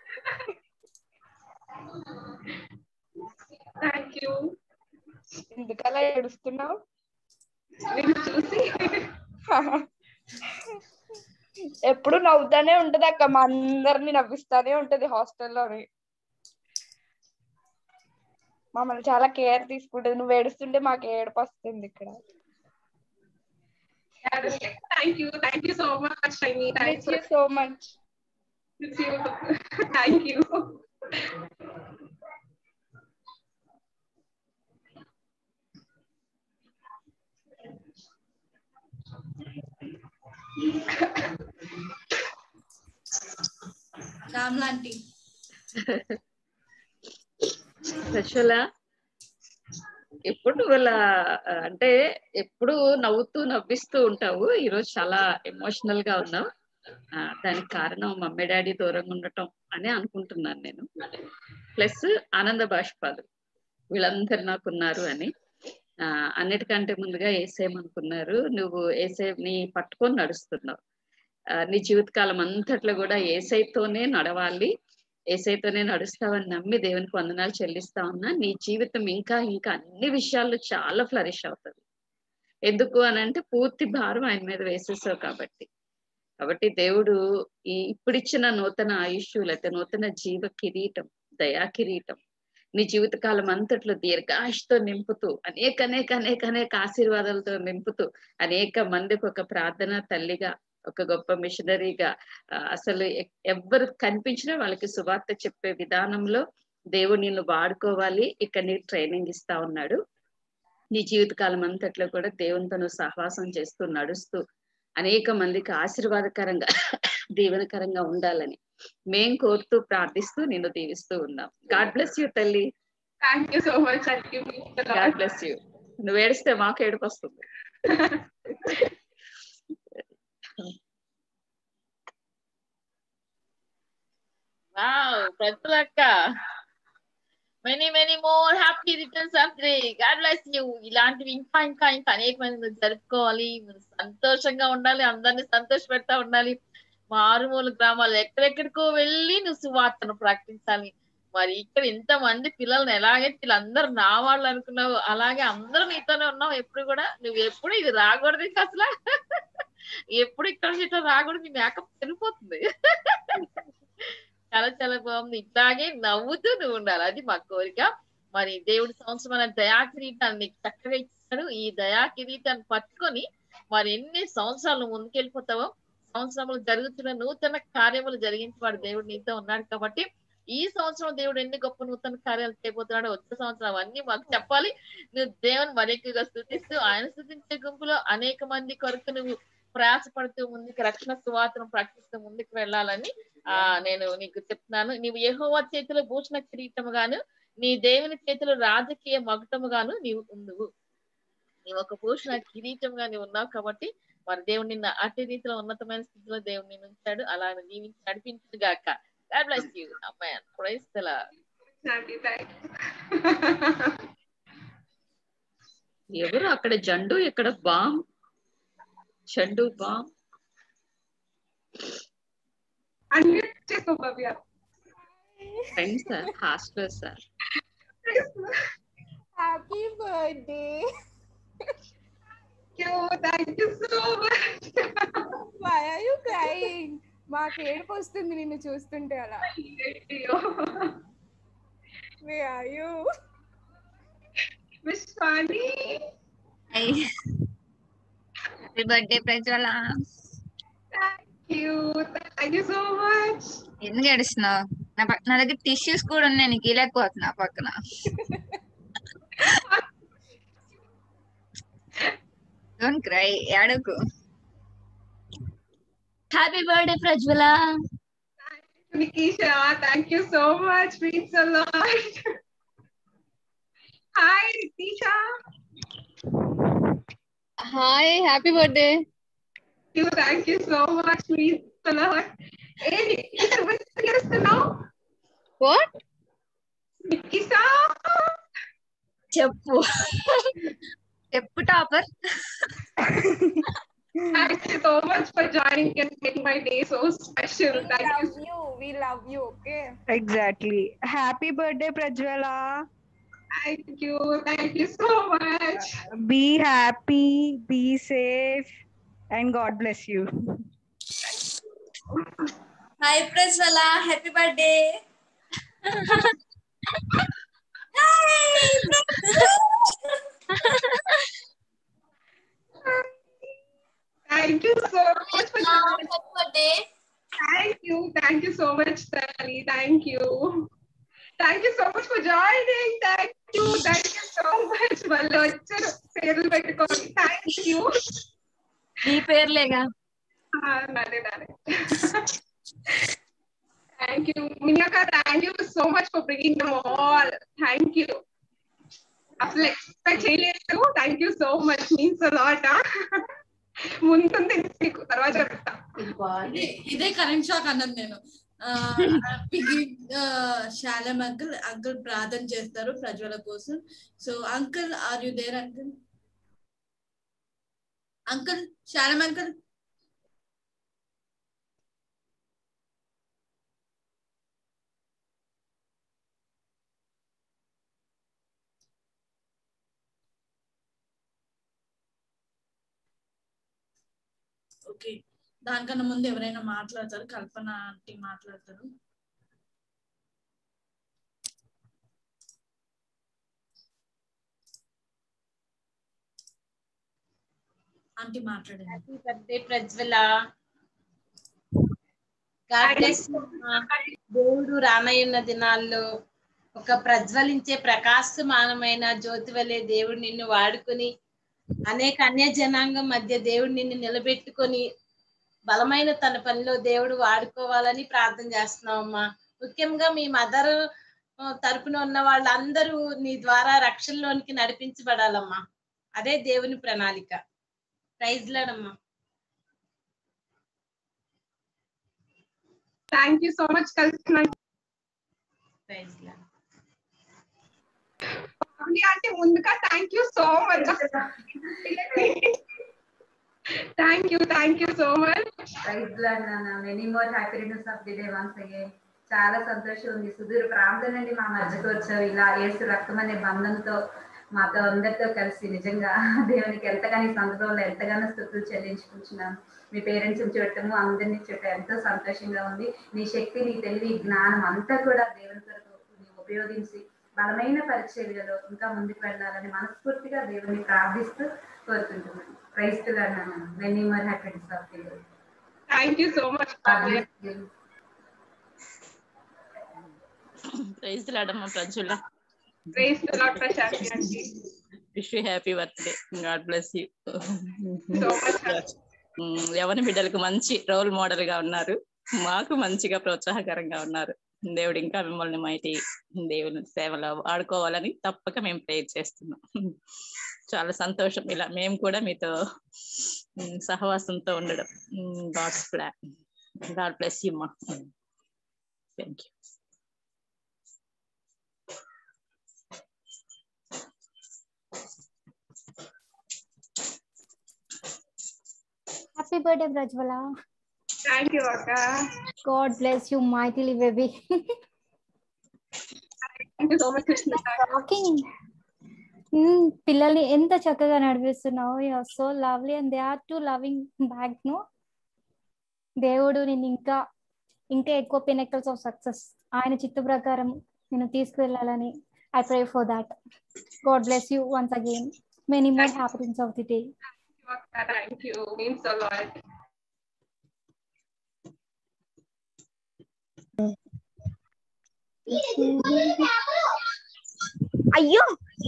Thank you. ఎందుకలా ఏడుస్తున్నావు? నేను చూసి ఎప్పుడు నవ్వుతానే ఉంటది అక్క, మా అందరిని నవ్విస్తానే ఉంటది హాస్టల్లోని. మమ్మల్ని చాలా కేర్ తీసుకుంటుంది. నువ్వు ఏడుస్తుంటే మాకు ఏడుపు వస్తుంది ఇక్కడ. Thank you so much, Shiny. Miss you so much. Miss you. Thank you. Shyamala aunty. Prajwala, ఎప్పుడు వాళ్ళ అంటే ఎప్పుడు నవ్వుతూ నవ్విస్తూ ఉంటావు. ఈరోజు చాలా ఎమోషనల్ గా ఉన్నావు. దానికి కారణం మమ్మీ డాడీ దూరంగా ఉండటం అని అనుకుంటున్నాను నేను. ప్లస్ ఆనంద బాష్పాలు వీళ్ళందరూ నాకున్నారు అని. అన్నిటికంటే ముందుగా ఏసేయమనుకున్నారు. నువ్వు ఏసేని పట్టుకొని నడుస్తున్నావు. నీ జీవితకాలం అంతట్లో కూడా ఏసైతోనే నడవాలి, ఏసైతోనే నడుస్తావని నమ్మి దేవునికి వందనాలు చెల్లిస్తా ఉన్నా. నీ జీవితం ఇంకా ఇంకా అన్ని విషయాల్లో చాలా ఫ్లరిష్ అవుతుంది. ఎందుకు అని అంటే పూర్తి భారం ఆయన మీద వేసేసావు కాబట్టి. దేవుడు ఇప్పుడిచ్చిన నూతన ఆయుష్ లేకపోతే నూతన జీవ కిరీటం, దయా కిరీటం నీ జీవితకాలం అంతట్లో దీర్ఘాయుష్తో నింపుతూ అనేక అనేక అనేక అనేక ఆశీర్వాదాలతో నింపుతూ అనేక మందికి ఒక ప్రార్థన తల్లిగా, ఒక గొప్ప మిషనరీగా, అసలు ఎవ్వరు కనిపించినా వాళ్ళకి సువార్త చెప్పే విధానంలో దేవుడు నిన్ను వాడుకోవాలి. ఇక్కడ నీ ట్రైనింగ్ ఇస్తా ఉన్నాడు. నీ జీవితకాలం అంతట్లో కూడా దేవునితో నువ్వు సహవాసం చేస్తూ నడుస్తూ అనేక మందికి ఆశీర్వాదకరంగా దీవెనకరంగా ఉండాలని మేం కోరుతూ ప్రార్థిస్తూ నిన్ను దీవిస్తూ ఉన్నాం. గాడ్ బ్లెస్ యూ తల్లి. Thank you so much. God bless you. నువ్వు ఏడిస్తే మాకు ఏడుపు వస్తుంది. ప్రజలక్క, many more happy returns of the day. God bless you. ఇలాంటివి ఇంకా ఇంకా ఇంకా అనేక మంది జరుపుకోవాలి. సంతోషంగా ఉండాలి, అందరినీ సంతోష పెడతా ఉండాలి. మారుమూల గ్రామాలు ఎక్కడెక్కడికో వెళ్ళి నువ్వు సువార్తను ప్రకటించాలి. మరి ఇక్కడ ఇంతమంది పిల్లల్ని ఎలాగైతే వీళ్ళందరూ నా వాళ్ళు అనుకున్నావు, అలాగే అందరూ నీతోనే ఉన్నావు. ఎప్పుడు కూడా నువ్వు ఎప్పుడు ఇది రాకూడదు, ఇంకా అసలు ఎప్పుడు ఇక్కడ ఇట్లా రాకూడదు. నీ మేకప్ సరిపోతుంది. చాలా చాలా బాగుంది. ఇట్లాగే నవ్వుతూ నువ్వు ఉండాలి, అది మా కోరిక. మరి దేవుడి సంవత్సరమైన దయా కిరీటాన్ని నీకు చక్కగా ఇచ్చాడు. ఈ దయా కిరీటాన్ని పట్టుకొని మరి ఎన్ని సంవత్సరాలు ముందుకెళ్ళిపోతావో, సంవత్సరంలో జరుగుతున్న నూతన కార్యములు జరిగించేవాడు దేవుడు నీతో ఉన్నాడు. కాబట్టి ఈ సంవత్సరం దేవుడు ఎన్ని గొప్ప నూతన కార్యాలు చేయబోతున్నాడో వచ్చే సంవత్సరం అవన్నీ మాకు చెప్పాలి. నువ్వు దేవుని మరి ఎక్కువగా స్తుతిస్తూ ఆయన స్తుతించే గుంపులో అనేక మంది కొరకు నువ్వు ప్రయాసపడుతూ ముందుకు రక్షణ సువార్తను ప్రకటిస్తూ ముందుకు వెళ్ళాలని నేను నీకు చెప్తున్నాను. నీవు యెహోవా చేతిలో భూషణ కిరీటముగాను, నీ దేవుని చేతిలో రాజకీయ మగుటముగాను నీవు ఉండువు. నీవు ఒక భూషణ కిరీటంగా నీవు ఉన్నావు. కాబట్టి మరి దేవుడు నిన్న అట్టి రీతిలో ఉన్నతమైన స్థితిలో దేవుడు నిన్ను ఉంచాడు. అలా జీవించి నడిపించు గాక. God bless you. Amen. Praise the Lord. ఎవరు అక్కడ జండు, ఇక్కడ balm, Chandu balm. Friends sir, hostel sir. Happy birthday. Thank you so much. Why are you crying? మాకు ఏడుపు వస్తుంది నిన్ను చూస్తుంటే అలా. Where are you? Miss Fani. Hi. Happy birthday Prajwala. Thank you so much. ఎందుకు ఏడుస్తున్నావు? నా దగ్గర టిష్యూస్ కూడా ఉన్నాయి, నీకు ఇలాకపోతున్నా పక్కన. Don't cry. ఏడకు. Happy birthday Prajwala. Nikisha, thank you so much. Means a lot. Hi, Nikisha. Hi, happy birthday. Thank you so much. Means a lot. Hey, Nikisha, what's the guest now? What? Nikisha. చెప్పు. చెప్పు topper. Thank you so much for joining and making my day so special. Thank you. We love you. Okay. Exactly. Happy birthday, Prajwala. Thank you so much. Be happy, be safe, and God bless you. Hi, Prajwala. Happy birthday. Thank you so much for joining. Thank you so much, Sally. Thank you. Thank you so much for joining. Thank you so much. వాళ్ళు వచ్చారు పేర్లు పెట్టుకోండి. Thank you. నీ పేర్లేగా. నాదే. Thank you. Minyaka, thank you so much for bringing them all. Thank you. అసలు expect చేయలేదు. Thank you so much. Means a lot. ముందుంది తర్వాత చెప్తా. ఇదే కరెంట్ షాక్ అన్నది నేను. శాలం అంకుల్ ప్రార్థన చేస్తారు ప్రజ్వల కోసం. So uncle, are you there uncle? Shalem uncle. Okay, దానికన్నా ముందు ఎవరైనా మాట్లాడతారు? కల్పన ఆంటీ మాట్లాడతారు. ఆంటీ మాట్లాడండి. Happy birthday Prajwala. God bless you. దేవుడు రానయ్యున్న దినాల్లో ఒక ప్రజ్వలించే ప్రకాశమానమైన జ్యోతి వలె దేవుడు నిన్ను వాడుకొని అనేక అన్య జనాంగం మధ్య దేవుడు నిన్ను నిలబెట్టుకొని బలమైన తన పనిలో దేవుడు వాడుకోవాలని ప్రార్థన చేస్తున్నామమ్మా. ముఖ్యంగా మీ మదర్ తరపున ఉన్న వాళ్ళందరూ నీ ద్వారా రక్షణలోనికి నడిపించబడాలమ్మా. అదే దేవుని ప్రణాళిక. Praise Lord. Thank you so much, Kalpana. Praise Lord. అంటే ముందుగా thank you so much. Thank you so much. Praise Lord నాన్న. Many more happy returns of the day once again. చాలా సంతోషం ఉంది. సుదూర ప్రాంతం నుండి మా మధ్యకు వచ్చావు. ఇలా యేసు రక్తం అనే బంధంతో మాతో అందరితో కలిసి నిజంగా దేవునికి ఎంతగానో ఈ సందర్భంలో ఎంతగానో స్తుతులు చెల్లించుకుంటున్నాను. మీ పేరెంట్స్ చూడటము అందరినీ చూడటం ఎంతో సంతోషంగా ఉంది. నీ శక్తి, నీ తెలివి, జ్ఞానం అంతా కూడా దేవుని కొరకు ఉపయోగించి బలమైన పరిచర్యలో ఇంకా ముందుకు వెళ్ళాలని మనస్ఫూర్తిగా దేవుని ప్రార్థిస్తూ కోరుకుంటున్నాను. ప్రైజ్ ది లార్డ్ నాన్న. Many more happy returns of the day. Thank you so much. Praise the Lord అమ్మ Prajwala. Praise the Lord Prashanthi auntie. Wish you happy birthday. God bless you. So much. యవన బిడ్డలకు మంచి రోల్ మోడల్ గా ఉన్నారు. మాకు మంచిగా ప్రోత్సాహకరంగా ఉన్నారు. దేవుడు ఇంకా మిమ్మల్ని మైటి దేవుని సేవలో ఆడుకోవాలని తప్పక మేము ప్రేయర్ చేస్తున్నాం. చాలా సంతోషం ఇలా మేము కూడా మీతో సహవాసంతో ఉండడం. God's plan. God bless you మా. Thank you. Happy birthday, Prajwala. Thank you, Akka. God bless you mightily, baby. Thank you so much. Talking. పిల్లల్ని ఎంత చక్కగా నడిపిస్తున్నావు. You are so lovely and they are to loving back. No, దేవుడు నేను ఇంకా ఎక్కువ పినకల్స్ of success ఆయన చిత్త ప్రకారం నేను తీసుకువెళ్ళాలని I pray for that. God bless you once again. Many more happiness of the day. Thank you. Means a lot. అయ్యో,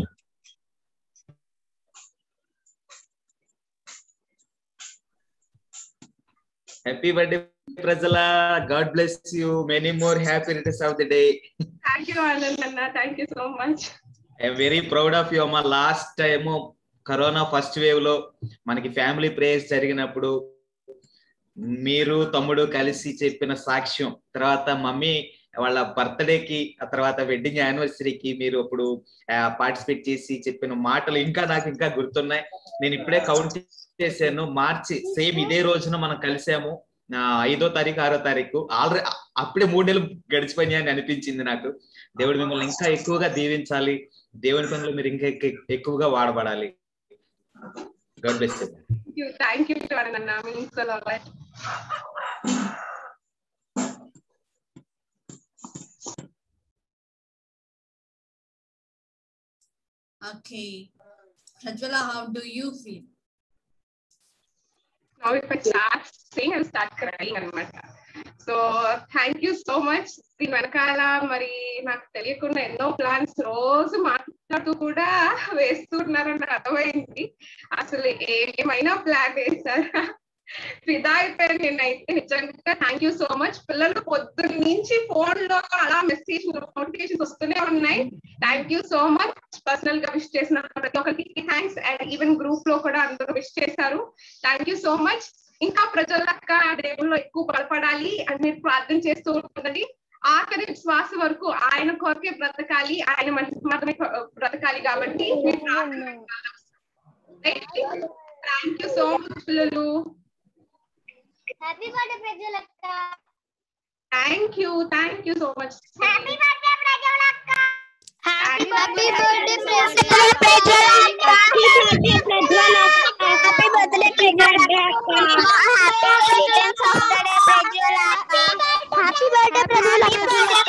happy birthday Prajala. God bless you. Many more happy returns of the day. Thank you, Anand. Thank you so much. I'm very proud of you అమ్మా. Last time corona first wave లో మనకి family prayers జరిగినప్పుడు మీరు తమ్ముడు కలిసి చెప్పిన సాక్ష్యం, తర్వాత మమ్మీ వాళ్ళ బర్త్డేకి, ఆ తర్వాత వెడ్డింగ్ యానివర్సరీకి మీరు అప్పుడు పార్టిసిపేట్ చేసి చెప్పిన మాటలు నాకు ఇంకా గుర్తున్నాయి. నేను ఇప్పుడే కౌంట్ చేశాను. మార్చి సేమ్ ఇదే రోజున మనం కలిసాము. 5వ తారీఖు 6వ తారీఖు. ఆల్రెడీ అప్పుడే 3 నెలలు గడిచిపోయినాయి అని అనిపించింది నాకు. దేవుడు మిమ్మల్ని ఇంకా ఎక్కువగా దీవించాలి. దేవుని పనులు మీరు ఇంకా ఎక్కువగా వాడబడాలి. God bless you. Thank you, Anand. Means a lot. Okay. Prajwala, how do you feel? Now if I start saying, I'll start crying అనమాట. So thank you so much. దీని వెనకాల మరి నాకు తెలియకుండా ఎన్నో ప్లాన్స్ రోజు మాట్లాడుతూ కూడా వేస్తున్నారని అర్థమైంది. అసలు ఏమైనా ప్లాన్ వేస్తారా? ఫిదా అయిపోయాను నేనైతే నిజంగా. Thank you so much. పిల్లలు పొద్దున్న నుంచి ఫోన్ లో అలా మెసేజ్ నోటిఫికేషన్స్ వస్తూనే ఉన్నాయి. Thank you so much. Personal గా విష్ చేసిన ప్రతి ఒక్కరికి థ్యాంక్స్. అండ్ ఈవెన్ గ్రూప్ లో కూడా అందరూ విష్ చేశారు. Thank you so much. ఇంకా ప్రజలక్క దేవుల్లో ఎక్కువ బలపడాలి అని మీరు ప్రార్థన చేస్తూ ఉంటున్నది. ఆఖరి శ్వాస వరకు ఆయన కొరకే బ్రతకాలి, ఆయన మంచి మాత్రమే బ్రతకాలి. కాబట్టి థ్యాంక్ యూ సో మచ్ పిల్లలు. హ్యాపీ బర్త్డే ప్రజలక్క. Thank you so much. Happy birthday ప్రజలక్క. హ్యాపీ బర్త్డే ప్రజలక్క. హ్యాపీ బర్త్డే ప్రజలక్క. Happy returns of the day ప్రజలక్క. హ్యాపీ బర్త్డే ప్రజలక్క.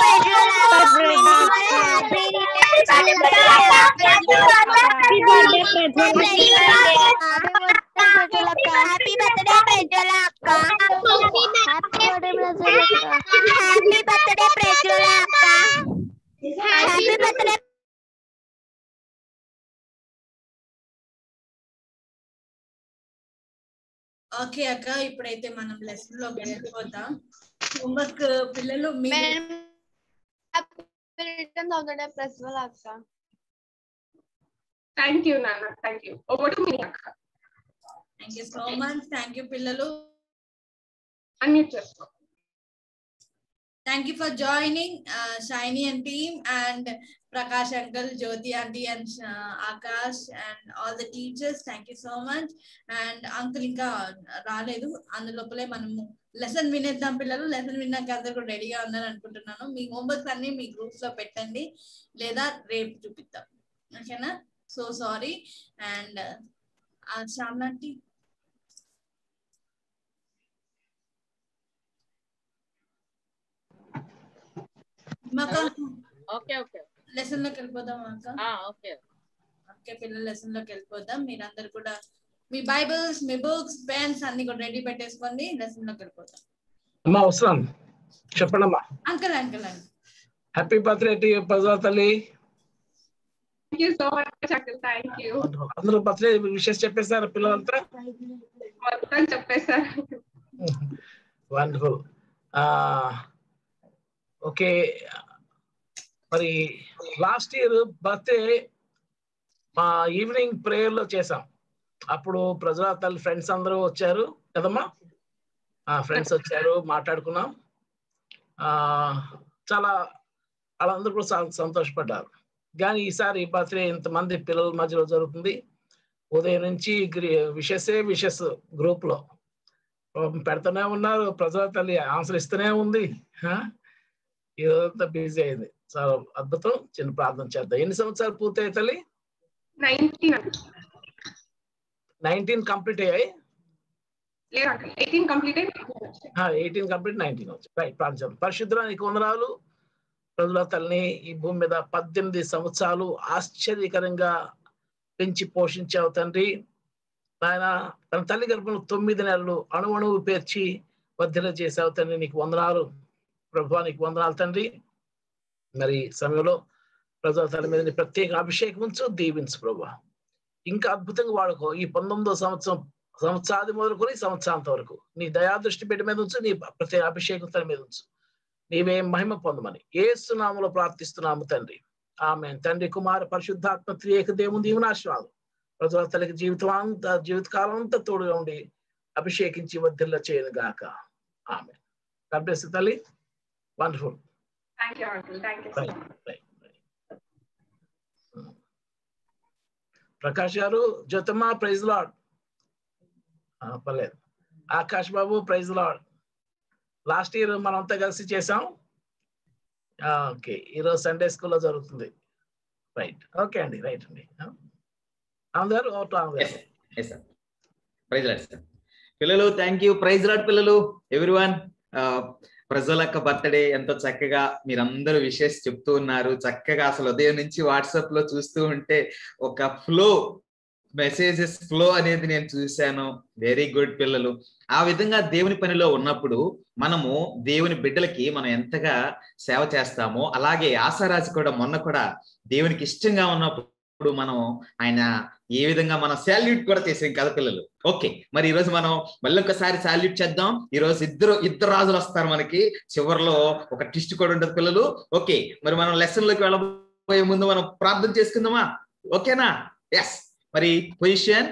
Happy returns of the day ప్రజలక్క. హ్యాపీ బర్త్డే ప్రజలక్క. హ్యాపీ బర్త్డే ప్రజలక్క. హ్యాపీ బర్త్డే ప్రజలక్క. హ్యాపీ బర్త్డే ప్రజలక్క. Happy birthday. ఓకే అక్క, ఇప్పుడైతే మనం లెసన్ లోకి వెళ్ళిపోతాం. హోంవర్క్ పిల్లలు థ్యాంక్ యూ నాన్న. Thank you. ఒకటి మీ అక్క. Thank you so much. Thank you పిల్లలు. అన్మ్యూట్ చేసుకో. Thank you for joining Shiny and team and Prakash uncle, Jyoti auntie and Akash and all the teachers. Thank you so much. And uncle ఇంకా రాలేదు. అందులోపలే మనము lesson వినేద్దాం పిల్లలు. Lesson విన్నాక అందరూ కూడా రెడీగా ఉందని అనుకుంటున్నాను. మీ హోంవర్క్స్ అన్ని మీ గ్రూప్స్ లో పెట్టండి లేదా రేపు చూపిద్దాం. ఓకేనా? So sorry. And Shyamala aunty lesson లోకి వెళ్ళిపోదాం అక్క. ఓకే పిల్లలు లెసన్ లోకి వెళ్ళిపోదాం. మీరందరూ కూడా మీ బైబిల్స్, మీ బుక్స్, పెన్స్ అన్ని కూడా రెడీ పెట్టేసుకోండి. లెసన్ లోకి వెళ్ళిపోదాం. అమ్మా వస్తున్నాం. చెప్పండి అమ్మా. Uncle happy birthday to you ప్రజల తల్లి. Thank you so much uncle. Thank you. అందరూ బర్త్డే విషెస్ చెప్పేశారు పిల్లలంతా? మొత్తం చెప్పేశారు. వండర్ఫుల్. ఓకే, మరి లాస్ట్ ఇయర్ బర్త్డే మా ఈవినింగ్ ప్రేయర్ లో చేసాం. అప్పుడు ప్రజల తల్లి ఫ్రెండ్స్ అందరూ వచ్చారు కదమ్మా. ఫ్రెండ్స్ వచ్చారు, మాట్లాడుకున్నాం. చాలా వాళ్ళందరూ కూడా సంతోషపడ్డారు. కానీ ఈసారి బర్త్డే ఇంతమంది పిల్లల మధ్యలో జరుగుతుంది. ఉదయం నుంచి విషెస్ గ్రూప్ లో పెడుతూనే ఉన్నారు. ప్రజల తల్లి ఆన్సర్ ఇస్తూనే ఉంది. ఇదంతా బిజీ అయింది. చాలా అద్భుతం. చిన్న ప్రార్థన చేద్దాం. ఎన్ని సంవత్సరాలు పూర్తయ్యాయి తల్లి? 19 కంప్లీట్ అయ్యాయి. 18 కంప్లీట్ 19 వచ్చాయి. రైట్, ప్రార్థన చేద్దాం. పరిశుద్ధుడా నీకు వందనాలు. ప్రజల తల్లిని ఈ భూమి మీద 18 సంవత్సరాలు ఆశ్చర్యకరంగా పెంచి పోషించావు తండ్రి. ఆయన తన తల్లి గర్భంలో 9 నెలలు అణువణువు పేర్చి వర్ధిల్ల చేసావు తండ్రి. నీకు వందనాలు ప్రభువా, నీకు వందనాలు తండ్రి. మరి సమయంలో ప్రజల తల్లి మీద ప్రత్యేక అభిషేకం ఉంచు, దీవించు ప్రభువా. ఇంకా అద్భుతంగా వాడుకో. ఈ 19వ సంవత్సరాది మొదలుకొని సంవత్సరాంత వరకు నీ దయాదృష్టి బిడ్డ మీద ఉంచు. నీ ప్రత్యేక అభిషేకం తన మీద ఉంచు. నీవే మహిమ పొందమని యేసు నామములో ప్రార్థిస్తున్నాము తండ్రి. ఆమేన్. తండ్రి, కుమార పరిశుద్ధాత్మ త్రియేక దేవుని దీవెనాశీర్వాదం ప్రజల తల్లికి జీవితకాలం అంతా తోడుగా ఉండి అభిషేకించి వర్ధిల్ల చేయను గాక. ఆమేన్. గాడ్ బ్లెస్ యు తల్లి. Wonderful. Thank you uncle. Thank you. Prakash గారు, జ్యోతమ్మ ప్రైజ్ లార్డ్. పర్లేదు. ఆకాష్ బాబు ప్రైజ్ లార్డ్. లాస్ట్ ఇయర్ మనంతా కలిసి చేసాం. ఓకే, ఈరోజు సండే స్కూల్లో జరుగుతుంది. రైట్, ఓకే అండి. రైట్ అండి. అందరూ ప్రైజ్ లార్డ్ పిల్లలు. Thank you. ప్రైజ్ లార్డ్ పిల్లలు. ఎవ్రీవన్ ప్రజలక్క బర్త్డే ఎంతో చక్కగా మీరందరూ విషెస్ చెప్తూ ఉన్నారు. చక్కగా అసలు ఉదయం నుంచి వాట్సాప్ లో చూస్తూ ఉంటే ఒక ఫ్లో మెసేజెస్ ఫ్లో అనేది నేను చూశాను. వెరీ గుడ్ పిల్లలు. ఆ విధంగా దేవుని పనిలో ఉన్నప్పుడు మనము దేవుని బిడ్డలకి మనం ఎంతగా సేవ చేస్తామో, అలాగే ఆశారాజు కూడా మొన్న కూడా దేవునికి ఇష్టంగా ఉన్నప్పుడు మనం ఆయన ఏ విధంగా మనం శాల్యూట్ కూడా చేసాం కదా పిల్లలు. ఓకే, మరి ఈరోజు మనం మళ్ళీ ఒకసారి శాల్యూట్ చేద్దాం. ఈరోజు ఇద్దరు రాజులు వస్తారు మనకి. చివరిలో ఒక ట్విస్ట్ కూడా ఉంటుంది పిల్లలు. ఓకే, మరి మనం లెసన్ లోకి వెళ్ళబోయే ముందు మనం ప్రార్థన చేసుకుందామా? ఓకేనా? ఎస్. మరి పొజిషన్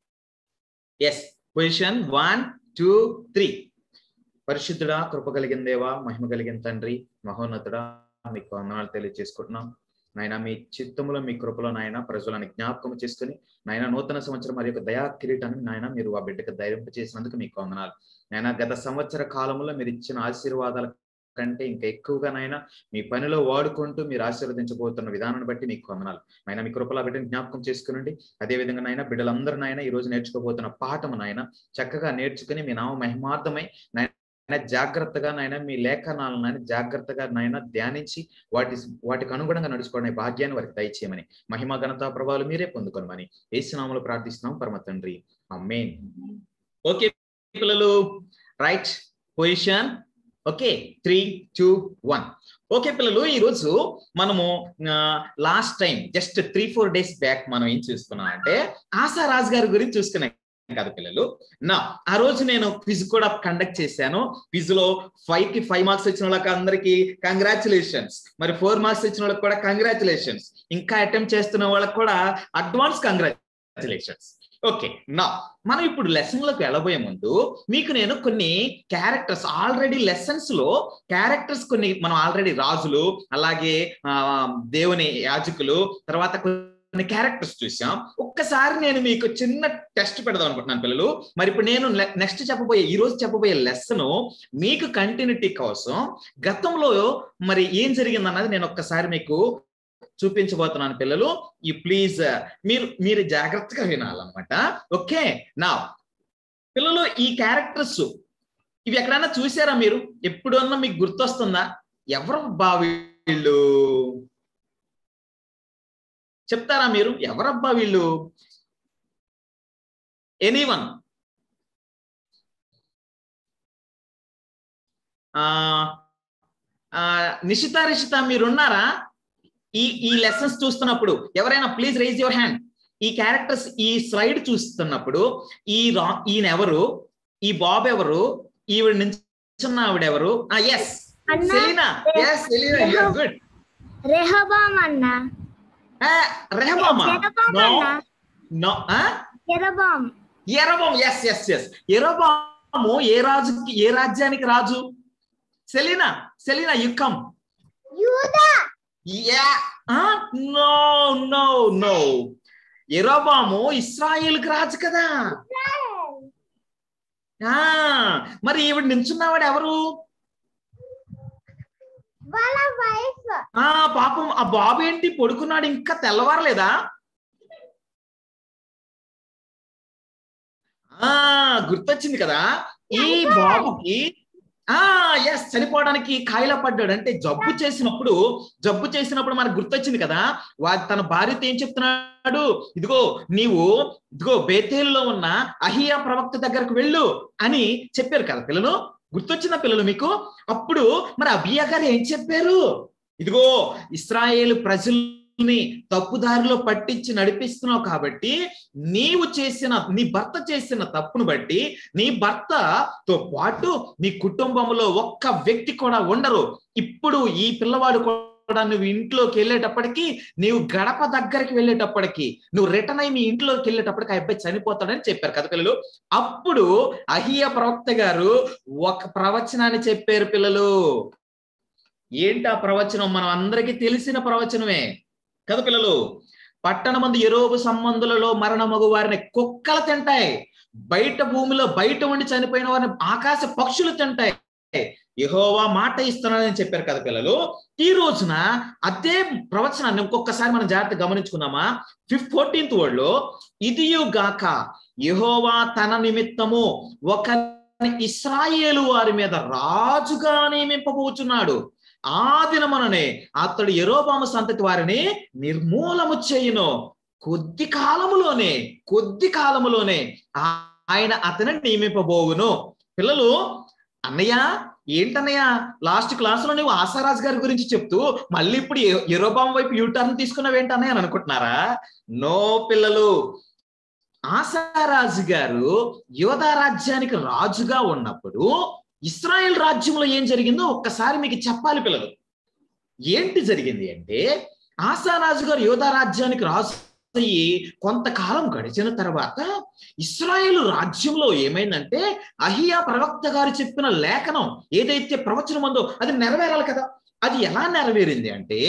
1 2 3. పరిశుద్ధుడా, కృప కలిగిన దేవా, మహిమ కలిగిన తండ్రి, మహోన్నతుడా, మీకు వందనాలు తెలియజేసుకుంటున్నాం నాయన. మీ చిత్తములో మీ కృపలో నాయన ప్రజలను జ్ఞాపకం చేసుకుని నాయన నూతన సంవత్సరం మరి యొక్క దయా కిరీటాన్ని నాయన మీరు ఆ బిడ్డకు ధైర్యం చేసినందుకు మీకు వందనాలు నాయన. గత సంవత్సర కాలంలో మీరు ఇచ్చిన ఆశీర్వాదాల కంటే ఇంకా ఎక్కువగా నాయన మీ పనిలో వాడుకుంటూ మీరు ఆశీర్వదించబోతున్న విధానాన్ని బట్టి మీకు వందనాలు నాయన. మీ కృపలో బిడ్డని జ్ఞాపకం చేసుకునండి. అదేవిధంగా నాయన బిడ్డలందరూ నాయన ఈ రోజు నేర్చుకోబోతున్న పాఠము నాయన చక్కగా నేర్చుకుని మీ నామ మహిమార్థమై నాయన జాగ్రత్తగా నాయన మీ లేఖనాలను నాయన జాగ్రత్తగా నాయన ధ్యానించి వాటికి అనుగుణంగా నడుచుకోవడానికి భాగ్యాన్ని వారికి దయచేయమని, మహిమ ఘనత ప్రభావాలు మీరే పొందుకోమని యేసు నామములో ప్రార్థిస్తున్నాం పరమ తండ్రి, ఆమేన్. ఓకే పిల్లలు, రైట్ పొజిషన్. ఓకే, 3 2 1. ఓకే పిల్లలు, ఈరోజు మనము last time just 3-4 days back మనం ఏం చూసుకున్నాం అంటే ఆశారాజు గారి గురించి చూసుకున్నాం కదా పిల్లలు. ఆ రోజు నేను క్విజ్ కూడా కండక్ట్ చేశాను. క్విజ్ లో 5కి 5 మార్క్స్ వచ్చిన వాళ్ళకి అందరికి కంగ్రాచులేషన్స్, మరి 4 మార్క్స్ వచ్చిన వాళ్ళకి కూడా కంగ్రాచులేషన్స్, ఇంకా అటెంప్ట్ చేస్తున్న వాళ్ళకి కూడా అడ్వాన్స్ కంగ్రాచులేషన్స్. ఓకే, మనం ఇప్పుడు లెసన్ లోకి వెళ్ళబోయే ముందు మీకు నేను కొన్ని క్యారెక్టర్స్ ఆల్రెడీ లెసన్స్ లో క్యారెక్టర్స్ కొన్ని మనం ఆల్రెడీ రాజులు, అలాగే దేవుని యాజకులు, తర్వాత కొన్ని క్యారెక్టర్స్ చూసాం. ఒక్కసారి నేను మీకు చిన్న టెస్ట్ పెడదాం అనుకుంటున్నాను పిల్లలు. మరి ఇప్పుడు నేను నెక్స్ట్ ఈ రోజు చెప్పబోయే లెసన్ మీకు కంటిన్యూటీ కోసం గతంలో మరి ఏం జరిగింది అన్నది నేను ఒక్కసారి మీకు చూపించబోతున్నాను పిల్లలు. ఈ ప్లీజ్ మీరు జాగ్రత్తగా వినాలన్నమాట. ఓకే, నా పిల్లలు ఈ క్యారెక్టర్స్ ఇవి ఎక్కడైనా చూసారా మీరు? ఎప్పుడన్నా మీకు గుర్తొస్తుందా? ఎవరు వీళ్ళు చెప్తారా మీరు? ఎవరబ్బా వీళ్ళు? ఎనీవన్? నిషిత మీరున్నారా? ఈ లెసన్స్ చూస్తున్నప్పుడు ఎవరైనా ప్లీజ్ రైజ్ యువర్ హ్యాండ్. ఈ క్యారెక్టర్స్ ఈ స్లైడ్ చూస్తున్నప్పుడు ఈయన ఎవరు, ఈ బాబు ఎవరు, ఈవిడ నించున్న ఆవిడెవరు? Yes Selina. Yes Selina, you are good. Rehoboam అన్న. రెహబామా? No, Jeroboam. Jeroboam. Yes yes yes. యెరబాము ఏ రాజ్యానికి రాజు? Selina you come. యూదా. నో. యెరబాము ఇశ్రాయేలుకి రాజు కదా. మరి ఈవిడ నించున్నవాడు ఎవరు? పాపం ఆ బాబు ఏంటి పడుకున్నాడు, ఇంకా తెల్లవారలేదా? గుర్తొచ్చింది కదా. ఈ బాబుకి ఎస్ చనిపోవడానికి కాయిలా పడ్డాడు. అంటే జబ్బు చేసినప్పుడు మనకు గుర్తొచ్చింది కదా. తన భార్యతో ఏం చెప్తున్నాడు? ఇదిగో బేతేలులో ఉన్న అహియా ప్రవక్త దగ్గరకు వెళ్ళు అని చెప్పారు కదా పిల్లలు. గుర్తొచ్చిందా పిల్లలు మీకు? అప్పుడు మరి అబియా గారు ఏం చెప్పారు? ఇదిగో ఇశ్రాయేలు ప్రజల్ని తప్పుదారిలో పట్టించి నడిపిస్తున్నావు కాబట్టి నీ భర్త చేసిన తప్పును బట్టి నీ భర్తతో పాటు నీ కుటుంబంలో ఒక్క వ్యక్తి కూడా ఉండరు. ఇప్పుడు ఈ పిల్లవాడు కూడా నువ్వు ఇంట్లోకి వెళ్ళేటప్పటికి, నీవు గడప దగ్గరికి వెళ్ళేటప్పటికి, నువ్వు రిటర్న్ అయ్యి మీ ఇంట్లోకి వెళ్ళేటప్పటికి ఆ అబ్బాయి చనిపోతాడని చెప్పారు కదా పిల్లలు. అప్పుడు అహియా ప్రవక్త గారు ఒక ప్రవచనాన్ని చెప్పారు పిల్లలు. ఏంటి ఆ ప్రవచనం? మనం అందరికీ తెలిసిన ప్రవచనమే కదా పిల్లలు. పట్టణమందు యెరోబు సంబంధులలో మరణమగు వారిని కుక్కలు తింటాయి, బయట భూమిలో బయట ఉండి చనిపోయిన వారిని ఆకాశ పక్షులు తింటాయి, యెహోవా మాట ఇస్తున్నానని చెప్పారు కదా పిల్లలు. ఈ రోజున అదే ప్రవచనాన్ని ఇంకొకసారి మనం జాగ్రత్తగా గమనించుకున్నామా? 14th వర్డ్ లో ఇదియుగాక యెహోవా తన నిమిత్తము ఒక ఇశ్రాయేలు వారి మీద రాజుగా నియమింపబోచున్నాడు. ఆ దినముననే అతడు యెరోబాము సంతతి వారిని నిర్మూలము చేయును. కొద్ది కాలములోనే ఆయన అతనిని నియమింపబోవును. పిల్లలు, అన్నయ్య ఏంటన్నయ్య లాస్ట్ క్లాస్ లో నువ్వు ఆసారాజు గారి గురించి చెప్తూ మళ్ళీ ఇప్పుడు యెరోబాము వైపు యూటర్న్ తీసుకున్నావేంటన్నయ్య అని అనుకుంటున్నారా? నో పిల్లలు, ఆసారాజు గారు యోధా రాజ్యానికి రాజుగా ఉన్నప్పుడు ఇశ్రాయేల్ రాజ్యంలో ఏం జరిగిందో ఒక్కసారి మీకు చెప్పాలి పిల్లలు. ఏంటి జరిగింది అంటే, ఆసారాజు గారు యోధా రాజ్యానికి రాజు అయ్యి కొంతకాలం గడిచిన తర్వాత ఇశ్రాయేలు రాజ్యంలో ఏమైందంటే, అహియా ప్రవక్త గారు చెప్పిన లేఖనం ఏదైతే ప్రవచనం ఉందో అది నెరవేరాలి కదా. అది ఎలా నెరవేరింది అంటే,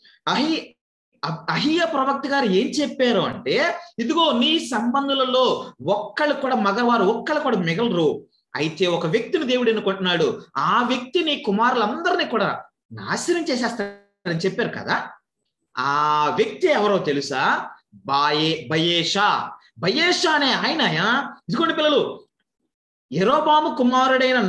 అహియా ప్రవక్త గారు ఏం చెప్పారు అంటే, ఇదిగో నీ సంబంధులలో ఒక్కళ్ళు కూడా మగవారు ఒక్కళ్ళు కూడా మిగలరు, అయితే ఒక వ్యక్తిని దేవుడు ఎన్నుకుంటున్నాడు, ఆ వ్యక్తి నీ కుమారులందరినీ కూడా నాశనం చేసేస్తాడని చెప్పారు కదా. ఆ వ్యక్తి ఎవరో తెలుసా? బయేషా అనే ఆయన. ఇదిగోండి పిల్లలు, యెరోబాము కుమారుడైన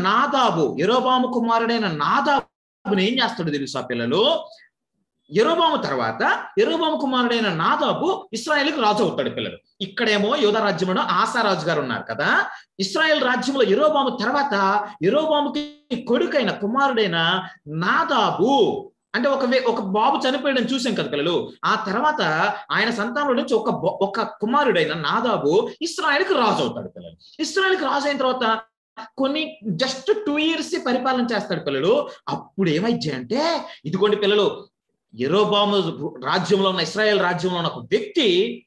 నాదాబుని ఏం చేస్తాడు తెలుసా పిల్లలు? యెరోబాము తర్వాత యెరోబాము కుమారుడైన నాదాబు ఇశ్రాయేలుకి రాజు అవుతాడు పిల్లలు. ఇక్కడేమో యోధా రాజ్యంలో ఆసారాజు గారు ఉన్నారు కదా. ఇశ్రాయేల్ రాజ్యంలో యెరోబాము తర్వాత యెరోబాముకి కొడుకైన కుమారుడైన నాదాబు అంటే ఒక బాబు చనిపోయాడని చూసాం కదా పిల్లలు. ఆ తర్వాత ఆయన సంతానంలో నుంచి ఒక కుమారుడైన నాదాబు ఇశ్రాయేలుకి రాజు అవుతాడు పిల్లలు. ఇశ్రాయేలుకి రాజు అయిన తర్వాత కొన్ని జస్ట్ 2 years పరిపాలన చేస్తాడు పిల్లలు. అప్పుడు ఏమైంది అంటే, ఇదిగోండి పిల్లలు, యెరోబాము రాజ్యంలో ఉన్న ఇశ్రాయేల్ రాజ్యంలో ఉన్న ఒక వ్యక్తి